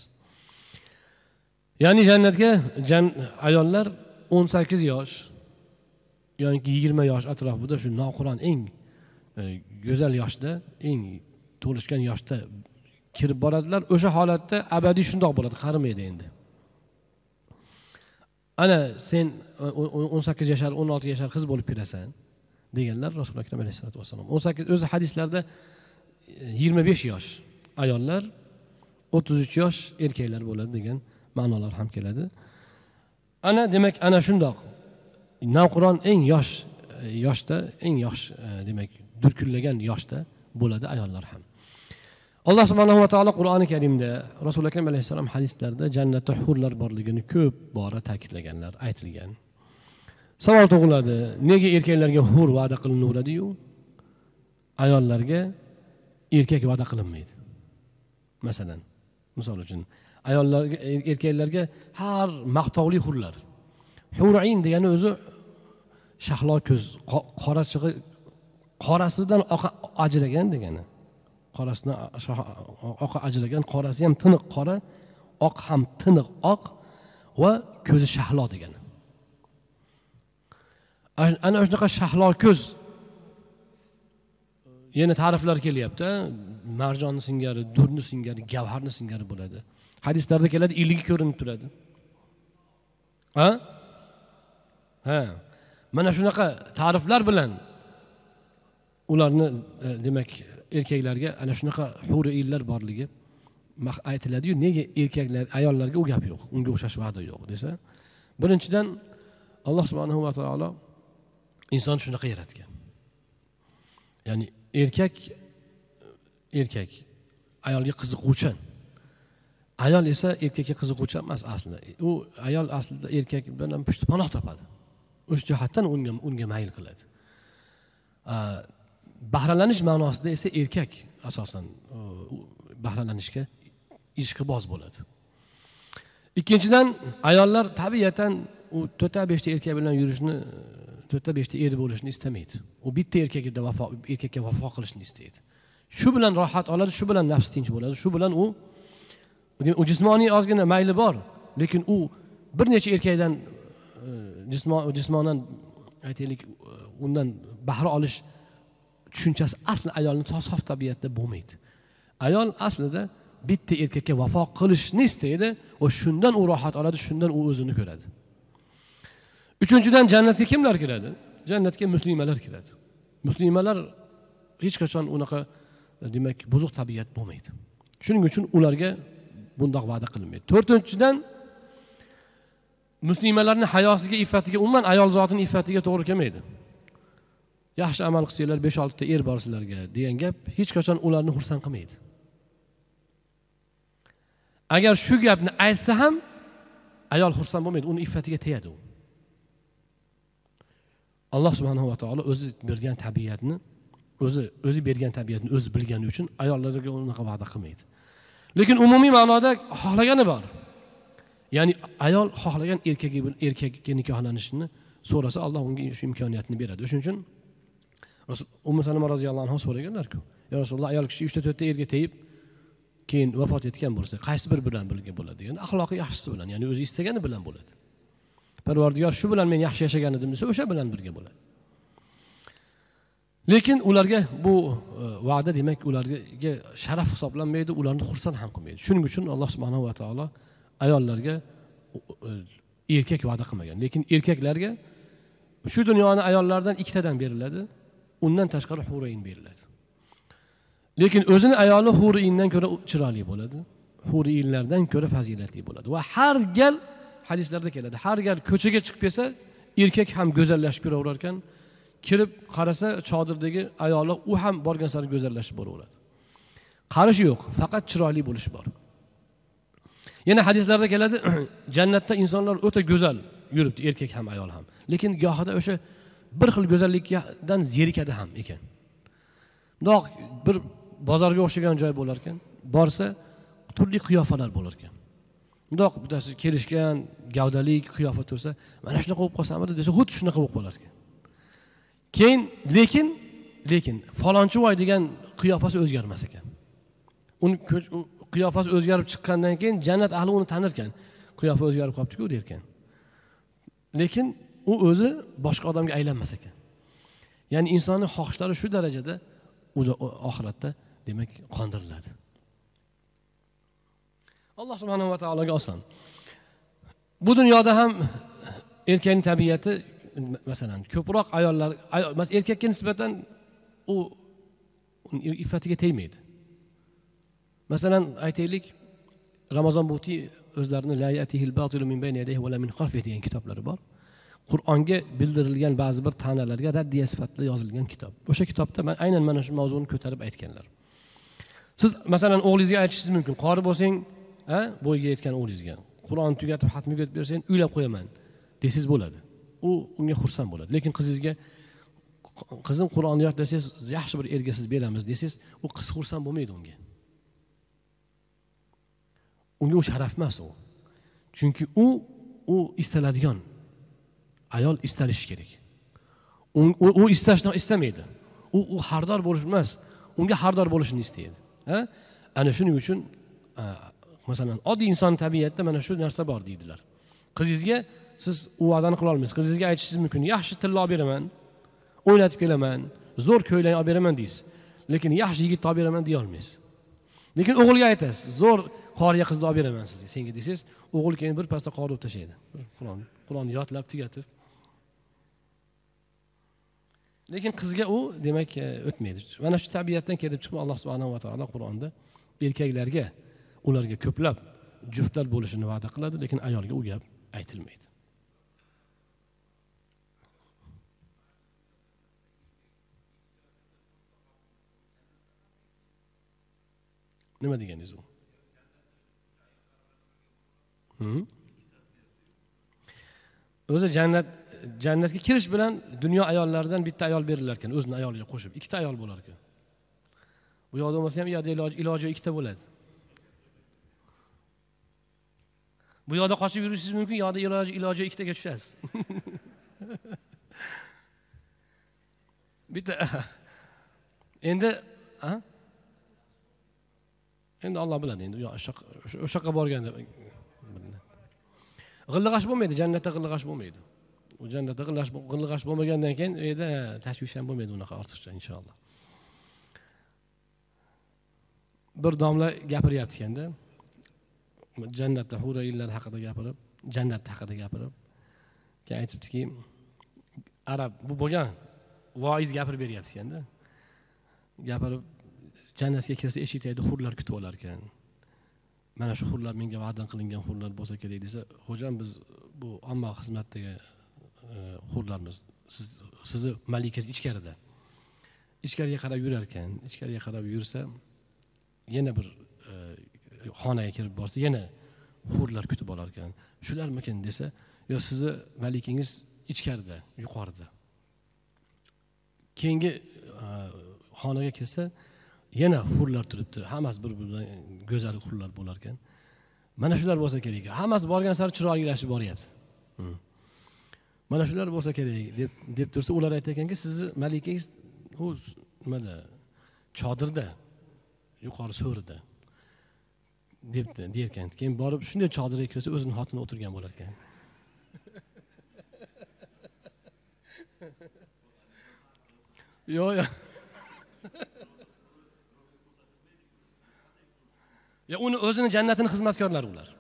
Ya'ni jannatga ayollar 18 yosh yoki 20 yosh atrofida shu noquron eng go'zal yoshda, eng to'lishgan yoshda kirib boradilar. O'sha holatda abadiy shundoq bo'ladi, qarimaydi endi. Ana sen 18 yashar, 16 yashar qiz bo'lib kirasan deganlar Rasululloh akram alayhisolatu vasallam. 18 o'zi hadislarda 25 yosh ayollar, 33 yosh erkaklar bo'ladi degan ma'nolar ham keladi. Ana demak, ana shundoq navqiron eng yoshda, eng yosh demak durkullagan yoshda bo'ladi ayollar ham. Alloh subhanahu va taolo Qur'oni Karimda, Rasululloh akram alayhisalom hadislarda jannatda hurlar borligini ko'p bora ta'kidlaganlar, aytilgan. Savol tug'iladi, nega erkaklarga hur va'da qilinadi-yu, ayollarga erkak va'da qilinmaydi? Masalan, misol uchun, ayollarga, erkaklarga har maqtovli hurlar. Hurayn degani o'zi shahlo ko'z, qorachig'i qorasidan ajragan degani. Qorasidan oqa ajragan, qorasi ham tiniq qora, oq ham tiniq oq va ko'zi shahlo degani. Ana shunaqa shahlo ko'z yana ta'riflar kelyapti. Marjonni singari, durni singari, gavharni singari bo'ladi. Hadislarda keladi, iligi ko'rinib turadi. Ha? Mana shunaqa ta'riflar bilan ularni demak erkaklarga ana shunaqa huriylar borligi aytiladi-yu, nega erkaklar, ayollarga u gap yo'q, unga o'xshash va'da yo'q desa, birinchidan Alloh subhanahu va taolo inson shunaqa yaratgan. Ya'ni erkak ayolga qiziquvchan. Ayol esa erkakka qiziquvchan emas aslida. U ayol aslida erkak bilan pushti-panoh topadi. O'sha jihatdan unga mayl qiladi. Bahralanish ma'nosida esa erkak asosan bahralanishga ishqiboz bo'ladi. Ikkinchidan, ayollar tabiatan u 4-5 ta erkak bilan yurishni, 4-5 ta er bo'lishni istamaydi. U bitta erkakka vafo qilishni istaydi. Shu bilan rohat oladi, shu bilan nafs tinch bo'ladi, shu bilan u jismoniy ozgina mayli bor, lekin u bir necha erkakdan jismonan aytaylik, undan bahra olish tushunchasi asli ayolning sof tabiatda bo'lmaydi. Ayol aslida bitta erkakka vafo qilishni istaydi va shundan u rohat oladi, shundan u o'zini ko'radi. Uchinchidan, jannatga kimlar kiradi? Jannatga muslimalar kiradi. Muslimalar hech qachon unaqa demak buzuq tabiat bo'lmaydi. Shuning uchun ularga bundoq va'da qilinmaydi. To'rtinchidan, muslimalarning hayosiga, iffatiga, umuman ayol zotining iffatiga to'g'ri kelmaydi. Yaxshi amal qilsanglar 5-6 ta er bor sizlarga degan gap hech qachon ularni xursand qilmaydi. Agar shu gapni aytsa ham ayol xursand bo'lmaydi, uni iffatiga tegadi u. Alloh subhanahu va taolo o'zi bergan tabiatni, o'zi bergan tabiatni o'zi bilgani uchun ayollarga unaqa va'da qilmaydi. Lekin umumiy ma'noda xohlagani bor. Ya'ni ayol xohlagan erkakka nikohlanishni so'rasa, Alloh unga shu imkoniyatni beradi. Shuning uchun Ummu Salama roziyallohu anha so'raganlar-ku, "Ya Rasululloh, ayol kishi 3 ta 4 ta erga tegib keyin vafot etgan bo'lsa, qaysi bir bilan birga bo'ladi?" degan. Axloqiy yaxshisi bilan, ya'ni o'zi istagani bilan bo'ladi. Parvardigor shu bilan men yaxshi yashagan edim desa, o'sha bilan birga bo'ladi. Lekin ularga bu va'da demak ularga sharaf hisoblanmaydi, ularni xursand ham qilmaydi. Shuning uchun Alloh subhanahu va taolo ayollarga erkak va'da qilmagan. Lekin erkaklarga shu dunyoning ayollaridan 2 tadan beriladi. Undan tashqari hurayn beriladi. Lekin o'zini ayoli huriyindan ko'ra chiroyli bo'ladi. Huriyinlardan ko'ra fazilatli bo'ladi. Va har gal hadislarda keladi. Har gal ko'chaga chiqib kelsa, erkak ham go'zallashib yuraverar ekan. Kirib qarasa chodirdagi ayoli u ham borgan sari go'zallashib boraveradi. Qarish yo'q, faqat chiroyli bo'lish bor. Yana hadislarda keladi, jannatda insonlar o'ta go'zal yuribdi, erkak ham ayol ham. Lekin gohida o'sha bir xil go'zallikdan zerikadi ham ekan. Bundoq bir bozorga o'xshagan joy bo'lar ekan, borsa turli qiyofalar bo'lar ekan. Bundoq bittasi kelishgan, gavdalik qiyofa tursa, mana shunaqa bo'lib qolsamdi desa, xuddi shunaqa bo'lib qolar ekan. Keyin lekin falonchi voy degan qiyofasi o'zgarmas ekan. Uni qiyofasi o'zgarib chiqqandan keyin jannat ahli uni tanir ekan. Qiyofa o'zgarib qolibdi-ku der ekan. Lekin u o'zi boshqa odamga aylanmas ekan. Ya'ni insonning xohishlari shu darajada oxiratda demak qondiriladi. Alloh subhanahu va taologa oson. Bu dunyoda ham erkakning tabiati masalan ko'proq ayollar, masalan erkakka nisbatan u iffatiga tegmaydi. Masalan aytaylik, Ramazon Buti o'zlarini la yatihil batilu min bayni yadayhi va la min khalfihi degan kitoblari bor. Qur'onga bildirilgan ba'zi bir ta'nalarga raddiya sifatida yozilgan kitob. O'sha kitobda aynan mana shu mavzuni ko'tarib aytganlar. Siz masalan o'g'lingizga aytishingiz mumkin, qori bo'lsang, bo'yga yetgan o'g'lingizga Qur'on tugatib, xatm tugatib bersang, uylab qo'yaman desangiz bo'ladi. U unga xursand bo'ladi. Lekin qizingizga qizim Qur'onni yodlasangiz, yaxshi bir erga siz beramiz desangiz, u qiz xursand bo'lmaydi unga. Unga u sharaf emas u. Chunki u istaladigan ayol istalishi kerak. U istashni istamaydi. U xardor bo'lish emas, unga xardor bo'lishini istaydi. Ana shuning uchun masalan oddiy inson tabiatida mana shu narsa bor deydilar. Qizingizga siz u va'dani qila olmaysiz. Qizingizga aytishingiz mumkin, yaxshi tilla olib beraman, o'ynatib kelaman, zo'r ko'ylak olib beraman deysiz. Lekin yaxshi yigit olib beraman deya olmaysiz. Lekin o'g'ilga aytasiz, zo'r qoriya qizni olib beraman sizga, senga desangiz, o'g'il keyin bir pasda qori o'tib tashlaydi. Qur'onni yodlab tugatib. Lekin qizga u demak o'tmaydi. Mana shu tabiatdan kelib chiqib Alloh subhanahu va taolo Qur'onda erkaklarga ularga ko'plab juftlar bo'lishini va'da qiladi, lekin ayolga u gap aytilmaydi. Nima deganingiz u? O'zi jannatga kirish bilan dunyo ayollaridan bitta ayol berilar ekan, o'zining ayoliga qo'shib, ikkita ayol bo'lar ekan. Bu yoqda bo'lmasa ham u yoqda iloji ikkita bo'ladi. Bu yoqda qochib yurishingiz mumkin, yoqda iloji ikkitaga tushasiz. Bitta endi Alloh biladi, endi o'sha yoqqa borganda g'illig'ash bo'lmaydi, jannatda g'illig'ash bo'lmaydi. U jannatda g'illig'ash bo'lmagandan keyin u yerda tashvish ham bo'lmaydi unaqa ortiqcha inshaalloh. Bir domla gapiryapti ekanda, jannatda hura yillar haqida gapirib, jannat haqida gapirib, keyin aytibdiki, arab bu bo'lgan voiz gapirib beryapti ekanda. Gapirib, jannatga kirsa eshik tagida hurlar kutib olar ekan. Mana shu hurlar menga va'da qilingan hurlar bo'lsa kerak desa, "Xo'jam, biz bu omma xizmatdagi hurlarmiz. Sizni malikangiz ichkarida. Ichkariga qarab yurar ekan. Ichkariga qarab yursa, yana bir xonaga kirib borsa, yana hurlar kutib olar ekan. Shularmikin desa, "Yo, sizni malikangiz ichkarida, yuqorida." Keyingi xonaga kirsa, yana hurlar turibdi. Hammasi bir-biridan go'zal hurlar bo'lar ekan. Mana shular bo'lsa kerak. Hammasi borgan sari chiroylashib boryapti. Mana shular bo'lsa kerak deb tursa, ular aytgan ekanki, sizni malikangiz u nimada? Chodirda, yuqori so'rida debdi, derkan. Keyin borib shunday chodirga kirsa, o'zining xotini o'tirgan bo'lar ekan. Yo'q. Ya uni o'zini jannatining xizmatkorlari ular.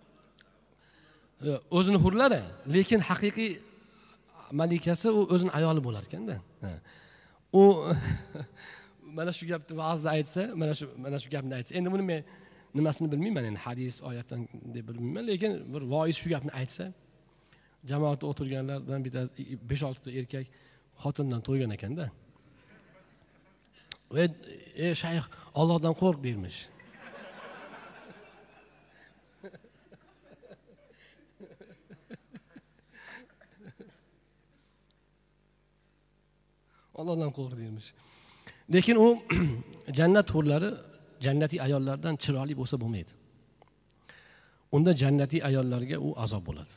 O'zini hurlari, lekin haqiqiy malikasi u o'zining ayoli bo'lar ekanda. U mana shu gapni va'zda aytsa, mana shu gapni aytsa. Endi buni men nimasini bilmayman, endi hadis, oyatdan deb bilmayman, lekin bir voiz shu gapni aytsa, jamoatda o'tirganlardan bittasi 5-6 ta erkak xotindan to'ygan ekanda. Va shayx, Allohdan qo'rq dermish. Allohdan qo'rq dermish. Lekin u jannat hurlari jannatiy ayollardan chiroyli bo'lsa bo'lmaydi. Unda jannatiy ayollarga u azob bo'ladi.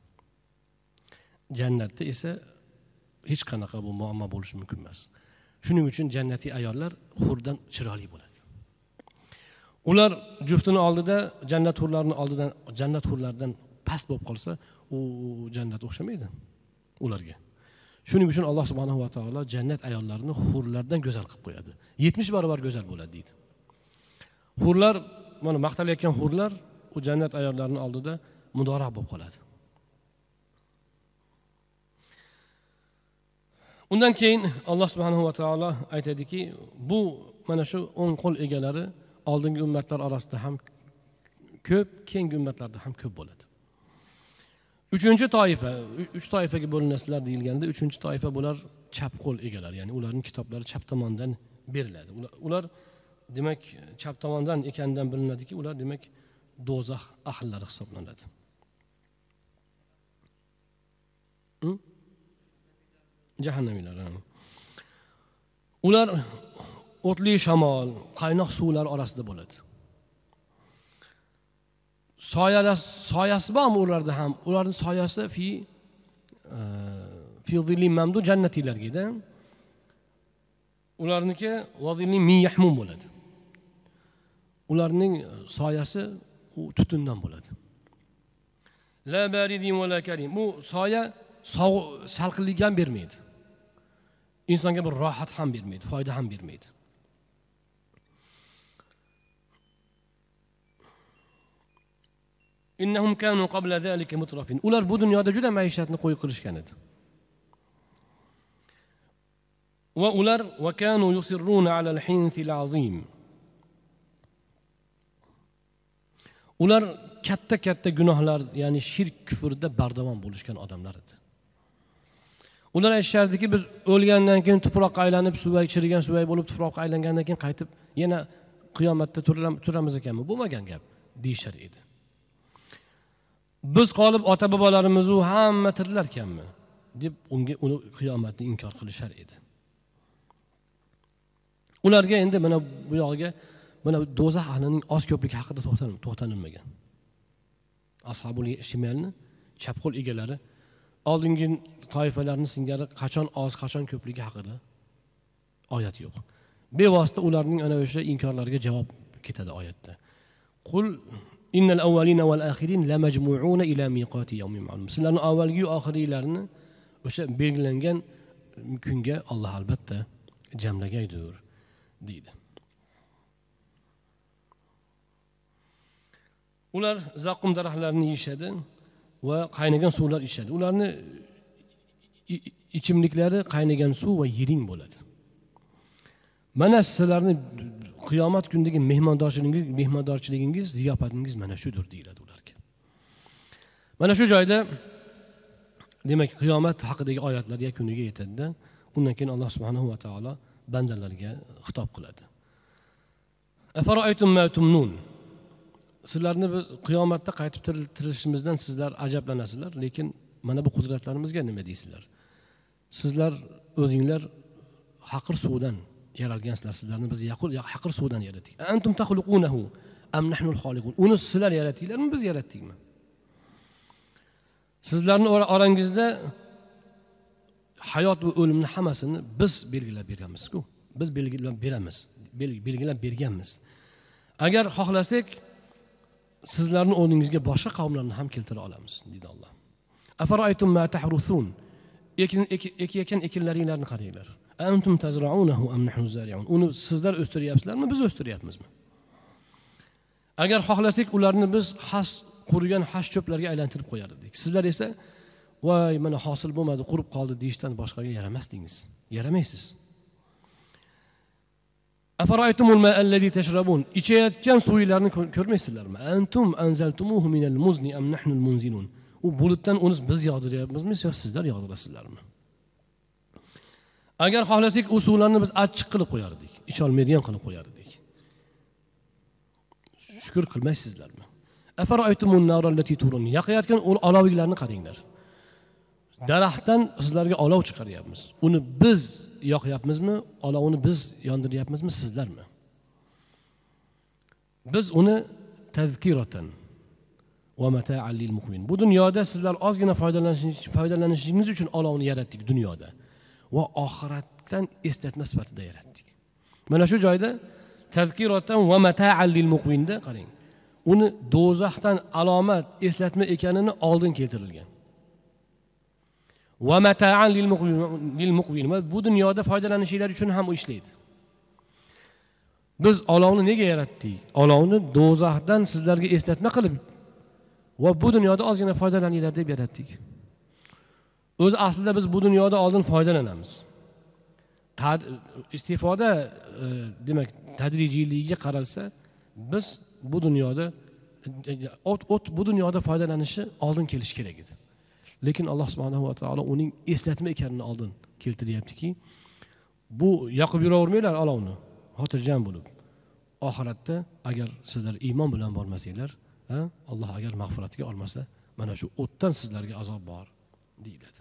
Jannatda esa hech qanaqa bu muammo bo'lishi mumkin emas. Shuning uchun jannatiy ayollar hurdan chiroyli bo'ladi. Ular juftini oldida, jannat hurlaridan past bo'lib qolsa, u jannat o'xshamaydi ularga. Shuning uchun Alloh subhanahu va taolo jannat ayollarini hurlardan go'zal qilib qo'yadi. 70 barobar go'zal bo'ladi deydi. Hurlar, mana maqtalayotgan hurlar u jannat ayollarining oldida mudora bo'lib qoladi. Undan keyin Alloh subhanahu va taolo aytadiki, bu mana shu 10 qo'l egalari oldingi ummatlar orasida ham ko'p, keyingi ummatlarda ham ko'p bo'ladi. 3 toifaga bo'linasizlar deyilganda, 3-toifa bular chap qo'l egalari, ya'ni ularning kitoblari chap tomondan beriladi. Ular demak chap tomondan ekanidan bilinadiki, ular demak do'zax ahllari hisoblanadi. Jahannamiylar. Ular o'tli shamol, qaynoq suvlar orasida bo'ladi. Soyasi bormi ularda ham? Ularning soyasi fi zillin mamdud jannatiylarga. Ularniki vazilin min yahmum bo'ladi. Ularning soyasi u tutundan bo'ladi. La baridin va la karim. Bu soya salqinlik ham bermaydi. İnsonga bir rohat ham bermaydi, foyda ham bermaydi. İnnahum kanu qabla zalika mutrafin. Ular bu dunyoda juda maishatni qo'y qilishgan edi. Va ular va kanu yusirruna ala al-hinsil azim. Ular katta gunohlar, ya'ni shirk, kufrda bardavom bo'lishgan odamlar edi. Ular aytishardiki, biz o'lgandan keyin tuproqqa aylanib, chirigan suvay bo'lib tuproqqa aylangandan keyin qaytib yana qiyomatda turamiz ekanmi? Bo'lmagan gap deyishar edi. Biz qolib ota bobolarimiz u hamma tirilar ekanmi deb uni qiyomatni inkor qilishar edi. Ularga endi mana bu yog'iga mana do'zax ahlining oz ko'pligi haqida to'xtanilmagan. Ashabul shimalni chap qo'l egalari oldingi toifalarni singari qachon oz, qachon ko'pligi haqida oyat yo'q. Bevosita ularning ana o'sha inkorlariga javob ketadi oyatda. Qul innal awwalina wal akhirin la majmu'una ila miqati yawmin ma'lum. Sizlarning avvalgi va oxirgilarini o'sha belgilangan kunga Alloh albatta jamlagaydir deydi. Ular zaqum daraxtlarini yeyishadi va qaynagan suvlar ichadi. Ularni ichimliklari qaynagan suv va yiring bo'ladi. Mana sizlarning qiyomat kunidagi mehmondorchiligingiz, ziyofatingiz mana shudir deyiladi ularga. Mana shu joyda demak qiyomat haqidagi oyatlar yakuniga yetadi. Undan keyin Alloh subhanahu va taolo bandalarga xitob qiladi. Afara'aytum ma tumnun. Sizlarni biz qiyomatda qaytib tirilishimizdan sizlar ajablanasizlar, lekin mana bu qudratlarimizga nima deysizlar? Sizlar o'zinglar haqir suvdan yaralgansizlar. Sizlarni biz haqir suvdan yaratdik. Antum takhluqunahu am nahnul xoliqun. Uni sizlar yaratdinglarmi, biz yaratdikmi? Sizlarning orangizda hayot va o'limni hammasini biz belgilab berganmiz-ku. Biz belgilab beramiz. Belgilab berganmiz. Agar xohlasak sizlarning o'rningizga boshqa qavmlarni ham keltira olamiz, dedi Alloh. Afara'aytum ma tahrusun. Ekin ekinlaringlarni qaranglar. Antum tazra'unahu am nahnu zari'un. Uni sizlar o'stiryapsizlarmi, biz o'stiryapmizmi? Agar xohlasak ularni biz qurigan hash cho'plarga aylantirib qo'yar edik. Sizlar esa voy mana hosil bo'lmadi, qurib qoldi deyishdan boshqaga yaramasdingiz. Yaramaysiz. Afara'aytumul ma'a allazi tashrabun. Ichayotgan suvlarni ko'rmaysizlarmi? Antum anzaltumuhu minal muzni am nahnul munzilun. U bulutdan uni biz yog'diryapmizmi yo sizlar yog'dirasizlarmi? Agar xohlasak u suvlarni biz achchiq qilib qo'yar edik, icha olmaydigan qilib qo'yar edik. Shukr qilmaysizlarmi? Afara'aytumun nar allati turun. Yaqayotgan olovlarni qaranglar. Daraxtdan sizlarga olov chiqaryapmiz. Uni biz yoqyapmizmi, olovni biz yondiryapmizmi, sizlarmi? Biz uni tazkiratan va mata'an lil muqmin. Bu dunyoda sizlar ozgina foydalanishingiz uchun olovni yaratdik dunyoda va oxiratdan eslatma sifatida yaratdik. Mana shu joyda tazkiratan va mata'an lil muqminda qarang. Uni do'zaxdan alomat, eslatma ekanini oldin keltirilgan. Va mata'an lil muqmin. Bu dunyoda foydalanishingiz uchun ham u ishlaydi. Biz olovni nega yaratdik? Olovni do'zaxdan sizlarga eslatma qilib va bu dunyoda ozgina foydalaninglar deb yaratdik. O'z aslida biz bu dunyoda oldin foydalanamiz. Istifoda demak tadrijiyligiga qaralsa, biz bu dunyoda bu dunyoda foydalanishi oldin kelish kerak edi. Lekin Alloh subhanahu va taolo uning eslatma ekanini oldin keltiryaptiki, bu yoqib yuravermanglar olovni, xotirjam bo'lib. Oxiratda agar sizlar iymon bilan bormasanglar, Alloh agar mag'firatiga olmasa, mana shu o'tdan sizlarga azob bor deyiladi.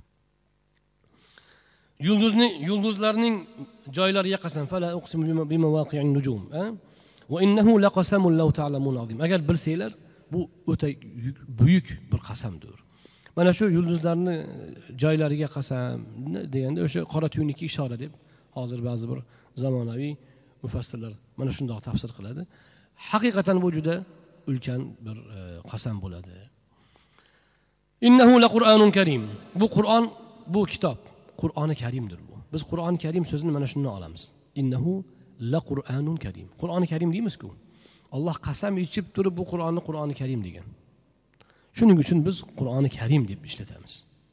Yulduzlarning joylariga qasam, fala uqsimu bimawaqi'in nujum, va innahu laqasamun law ta'lamun azim. Agar bilsanglar, bu o'ta buyuk bir qasamdir. Mana shu yulduzlarni joylariga qasam deganda o'sha qora tuynukka ishora deb hozir ba'zi bir zamonaviy mufassirlar mana shunday tafsir qiladi. Haqiqatan bu juda ulkan bir qasam bo'ladi. Innahu laqur'anun karim. Bu Qur'on, bu kitob, Qur'oni Karimdir bu. Biz Qur'oni Karim so'zini mana shundan olamiz. Innahu laqur'anun karim. Qur'oni Karim deymiz-ku. Alloh qasam ichib turib bu Qur'oni Karim degan. Shuning uchun biz Qur'oni Karim deb ishlatamiz.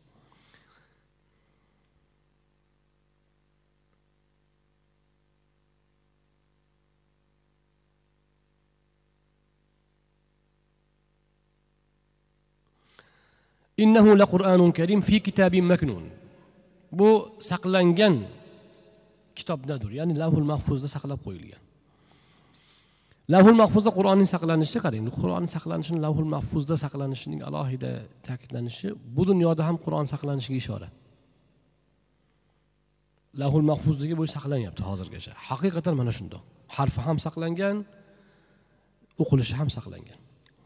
Innahu laqur'anun karim fi kitabin maknun. Bu saqlangan kitobdadir, ya'ni Lavhul Mahfuzda saqlab qo'yilgan. Lavhul Mahfuzda Qur'onning saqlanishi, qarang, Qur'onning saqlanishining Lavhul Mahfuzda saqlanishining alohida ta'kidlanishi bu dunyoda ham Qur'on saqlanishiga ishora. Lavhul Mahfuzdagi bu saqlanyapti hozirgacha. Haqiqatan mana shunday. Harfi ham saqlangan, o'qilishi ham saqlangan.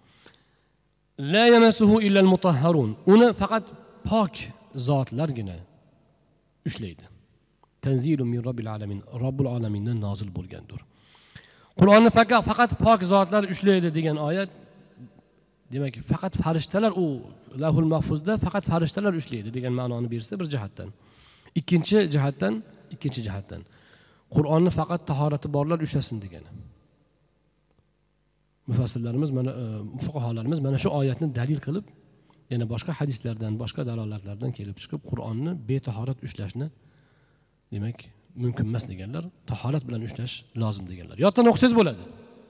La yamassuhu illa al-mutahharun. Uni faqat pok zotlargina ushlaydi. Tanzilun min robbil alamin. Robbul alamindan nozil bo'lgandir. Qur'onni faqat pok zotlar ushlaydi degan oyat, demak, faqat farishtalar u Lavhul Mahfuzda faqat farishtalar ushlaydi degan ma'noni bersa bir jihatdan. Ikkinchi jihatdan Qur'onni faqat tahorati borlar ushlasin degani. Mufassirlarimiz mana fuqaholarimiz mana shu oyatni dalil qilib, yana boshqa hadislardan, boshqa dalolatlardan kelib chiqib Qur'onni betahorat ushlashni demak mumkin emas deganlar, tahorat bilan ushlash lozim deganlar. Yoddan o'qisangiz bo'ladi.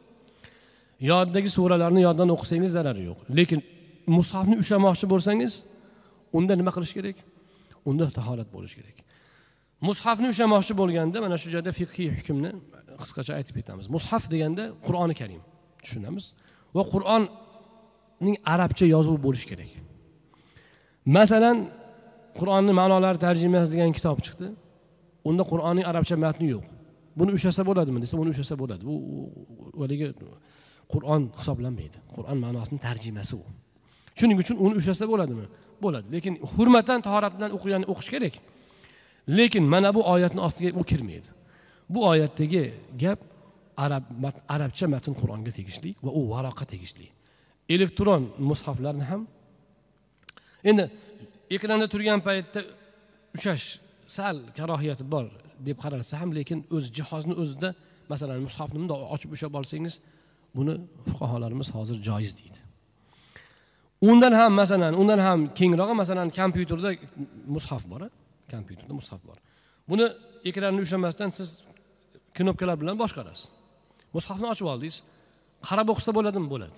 Yoddagi suralarni yoddan o'qisangiz zarari yo'q. Lekin mushafni ushlamoqchi bo'lsangiz, unda nima qilish kerak? Unda tahorat bo'lish kerak. Mushafni ushlamoqchi bo'lganda mana shu joyda fiqhiy hukmni qisqacha aytib ketamiz. Mushaf deganda Qur'oni Karim tushunamiz va Qur'onning arabcha yozuvi bo'lishi kerak. Masalan, Qur'onning ma'nolari tarjimasi degan kitob chiqdi. Unda Qur'onning arabcha matni yo'q. Buni ushlasa bo'ladimi desa, buni ushlasa bo'ladi. Bu o'liga Qur'on hisoblanmaydi. Qur'on ma'nosining tarjimasi u. Shuning uchun uni ushlasa bo'ladimi? Bo'ladi. Lekin hurmatdan tahorat bilan o'qish kerak. Lekin mana bu oyatning ostiga u kirmaydi. Bu oyatdagi gap arabcha matn Qur'onga tegishli va u varoqqa tegishli. Elektron mushaflarni ham endi ekranda turgan paytda ushlash sal karohiyati bor deb qaralsa ham, lekin o'z jihozni o'zida, masalan, mushafni bunday ochib ushlab olsangiz, buni fuqaholarimiz hozir joiz deydi. Undan ham kengrog'i, masalan, kompyuterda mushaf bor, Buni ekranni ushlamasdan siz knopkalar bilan boshqarasiz. Mushafni ochib oldingiz, qarab o'qisa bo'ladimi? Bo'ladi.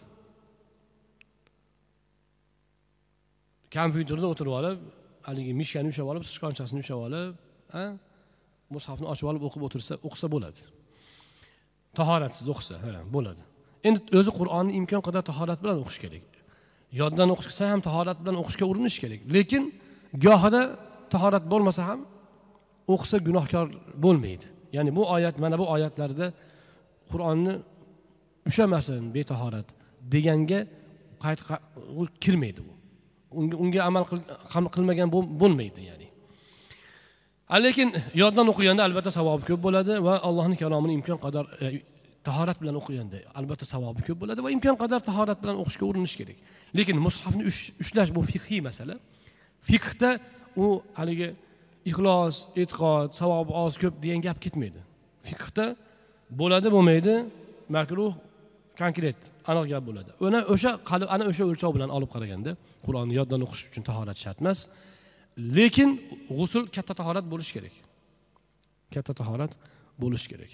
Kompyuterda o'tirib olib, haligi mishkani ushlab olib, sichqonchasini ushlab olib, mushafni ochib olib o'qisa bo'ladi. Tahoratsiz o'qisa, bo'ladi. Endi o'zi Qur'onni imkon qadar tahorat bilan o'qish kerak. Yoddan o'qishsa ham tahorat bilan o'qishga urinish kerak. Lekin gohida tahorat bo'lmasa ham o'qisa gunohkor bo'lmaydi. Ya'ni bu oyat, mana bu oyatlarda Qur'onni ushlamasin betahorat deganga kirmaydi bu. Unga amal qilmagan bo'lmaydi, ya'ni. Lekin yoddan o'qiganda albatta savobi ko'p bo'ladi va Allohning kalomini imkon qadar tahorat bilan o'qiganda albatta savobi ko'p bo'ladi va imkon qadar tahorat bilan o'qishga urinish kerak. Lekin mushafni ushlash bu fiqhiy masala. Fiqhda u haligi ixlos, e'tiqod, savob oz ko'p degan gap ketmaydi. Fiqhda bo'ladi, bo'lmaydi, makruh, konkret, aniq gap bo'ladi. Ana o'sha o'lchov bilan olib qaraganda Qur'onni yoddan o'qish uchun tahorat shart emas. Lekin g'usl katta tahorat bo'lishi kerak. Katta tahorat bo'lishi kerak.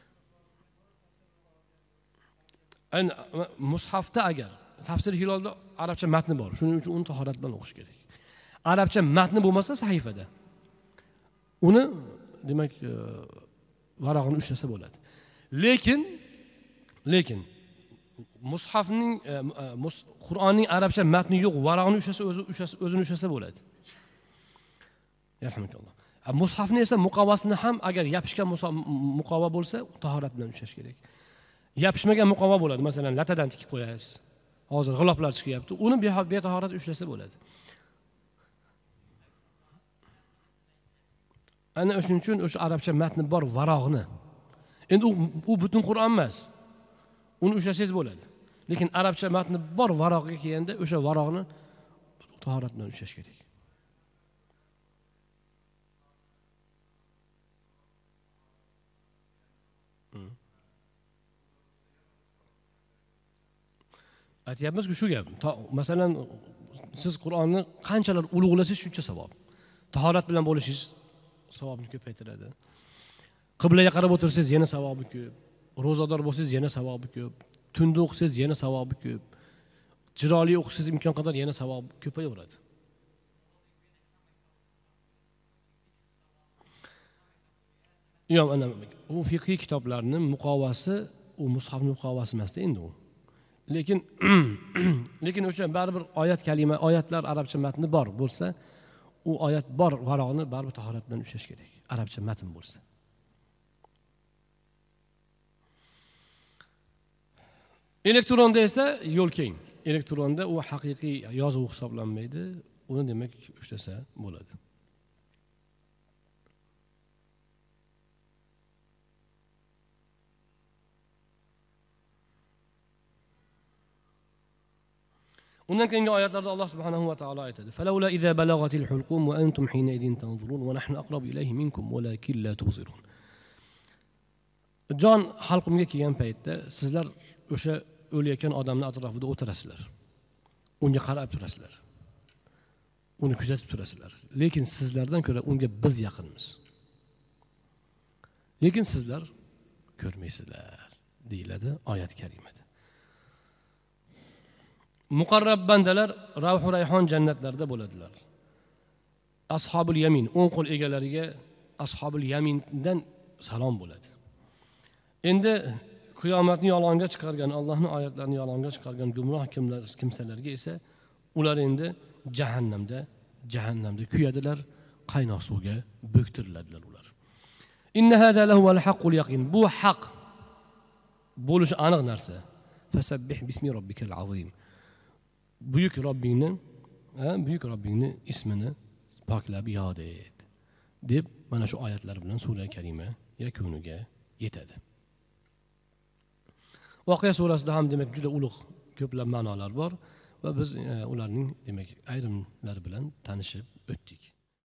Ayni mushafda agar tafsir hilolda arabcha matni bor, shuning uchun uni tahorat bilan o'qish kerak. Arabcha matni bo'lmasa sahifada, uni demak varog'ini ushlasa bo'ladi. Lekin mushafning Qur'onning arabcha matni yo'q, varog'ini o'zini ushlasa bo'ladi. Yarhamukalloh. Mushafni esa muqovasini ham agar yopishgan muqova bo'lsa, tahorat bilan ushlash kerak. Yopishmagan muqova bo'ladi, masalan, latadan tikib qo'yasiz. Hozir g'iloflar chiqyapti. Uni betahorat ushlasa bo'ladi. Ana shuning uchun o'sha arabcha matni bor varog'ini. Endi u butun Qur'on emas. Uni ushlasangiz bo'ladi. Lekin arabcha matni bor varog'iga kelganda o'sha varog'ni tahorat bilan ushlash kerak. Aytyapmiz-ku shu gap. Masalan, siz Qur'onni qanchalar ulug'lasangiz shuncha savob. Tahorat bilan bo'lishingiz savobni ko'paytiradi. Qiblaga qarab o'tirsangiz yana savobi ko'p. Ro'zador bo'lsangiz yana savobi ko'p. Tunda o'qisangiz yana savobi ko'p. Chiroyli o'qisangiz imkon qadar yana savob ko'payaveradi. Yo'q, ana u fiqhiy kitoblarning muqovasi u mushafning muqovasi emasda endi u. Lekin lekin o'sha baribir oyat kalima, oyatlar arabcha matni bor bo'lsa, u oyat bor varog'ini baribir tahorat bilan ushlash kerak. Arabcha matn bo'lsa. Elektronda esa yo'l keng. Elektronda u haqiqiy yozuv hisoblanmaydi. Uni demak ushlasa bo'ladi. Undan keyingi oyatlarda Alloh subhanahu va taolo aytadi: "Falawla idza balagatil hulqum wa antum hina idin tanzurun wa nahnu aqrabu ilayhi minkum walakin la tubsirun." Jon halqumga kelgan paytda sizlar o'sha o'layotgan odamning atrofida o'tirasizlar. Unga qarab turasizlar. Uni kuzatib turasizlar. Lekin sizlardan ko'ra unga biz yaqinmiz. Lekin sizlar ko'rmaysizlar, deyiladi oyat karimada. Muqarrab bandalar ravhu rayhon jannatlarda bo'ladilar. Ashabul yamin, o'ng qo'l egalariga ashabul yamindan salom bo'ladi. Endi qiyomatni yolg'onga chiqargan, Allohning oyatlarini yolg'onga chiqargan gumroh kimsalarga esa ular endi jahannamda kuyadilar, qaynoq suvga bo'ktiriladilar ular. Inna hada lahu al-haqqul yaqin. Bu haq bo'lishi aniq narsa. Fasabbih bismi robbikal azim. Buyuk Robbingni ismini poklab yod et deb mana shu oyatlar bilan sura karima yakuniga yetadi. Voqea surasida ham demak juda ulug' ko'plab ma'nolar bor va biz ularning demak ayrimlari bilan tanishib o'tdik.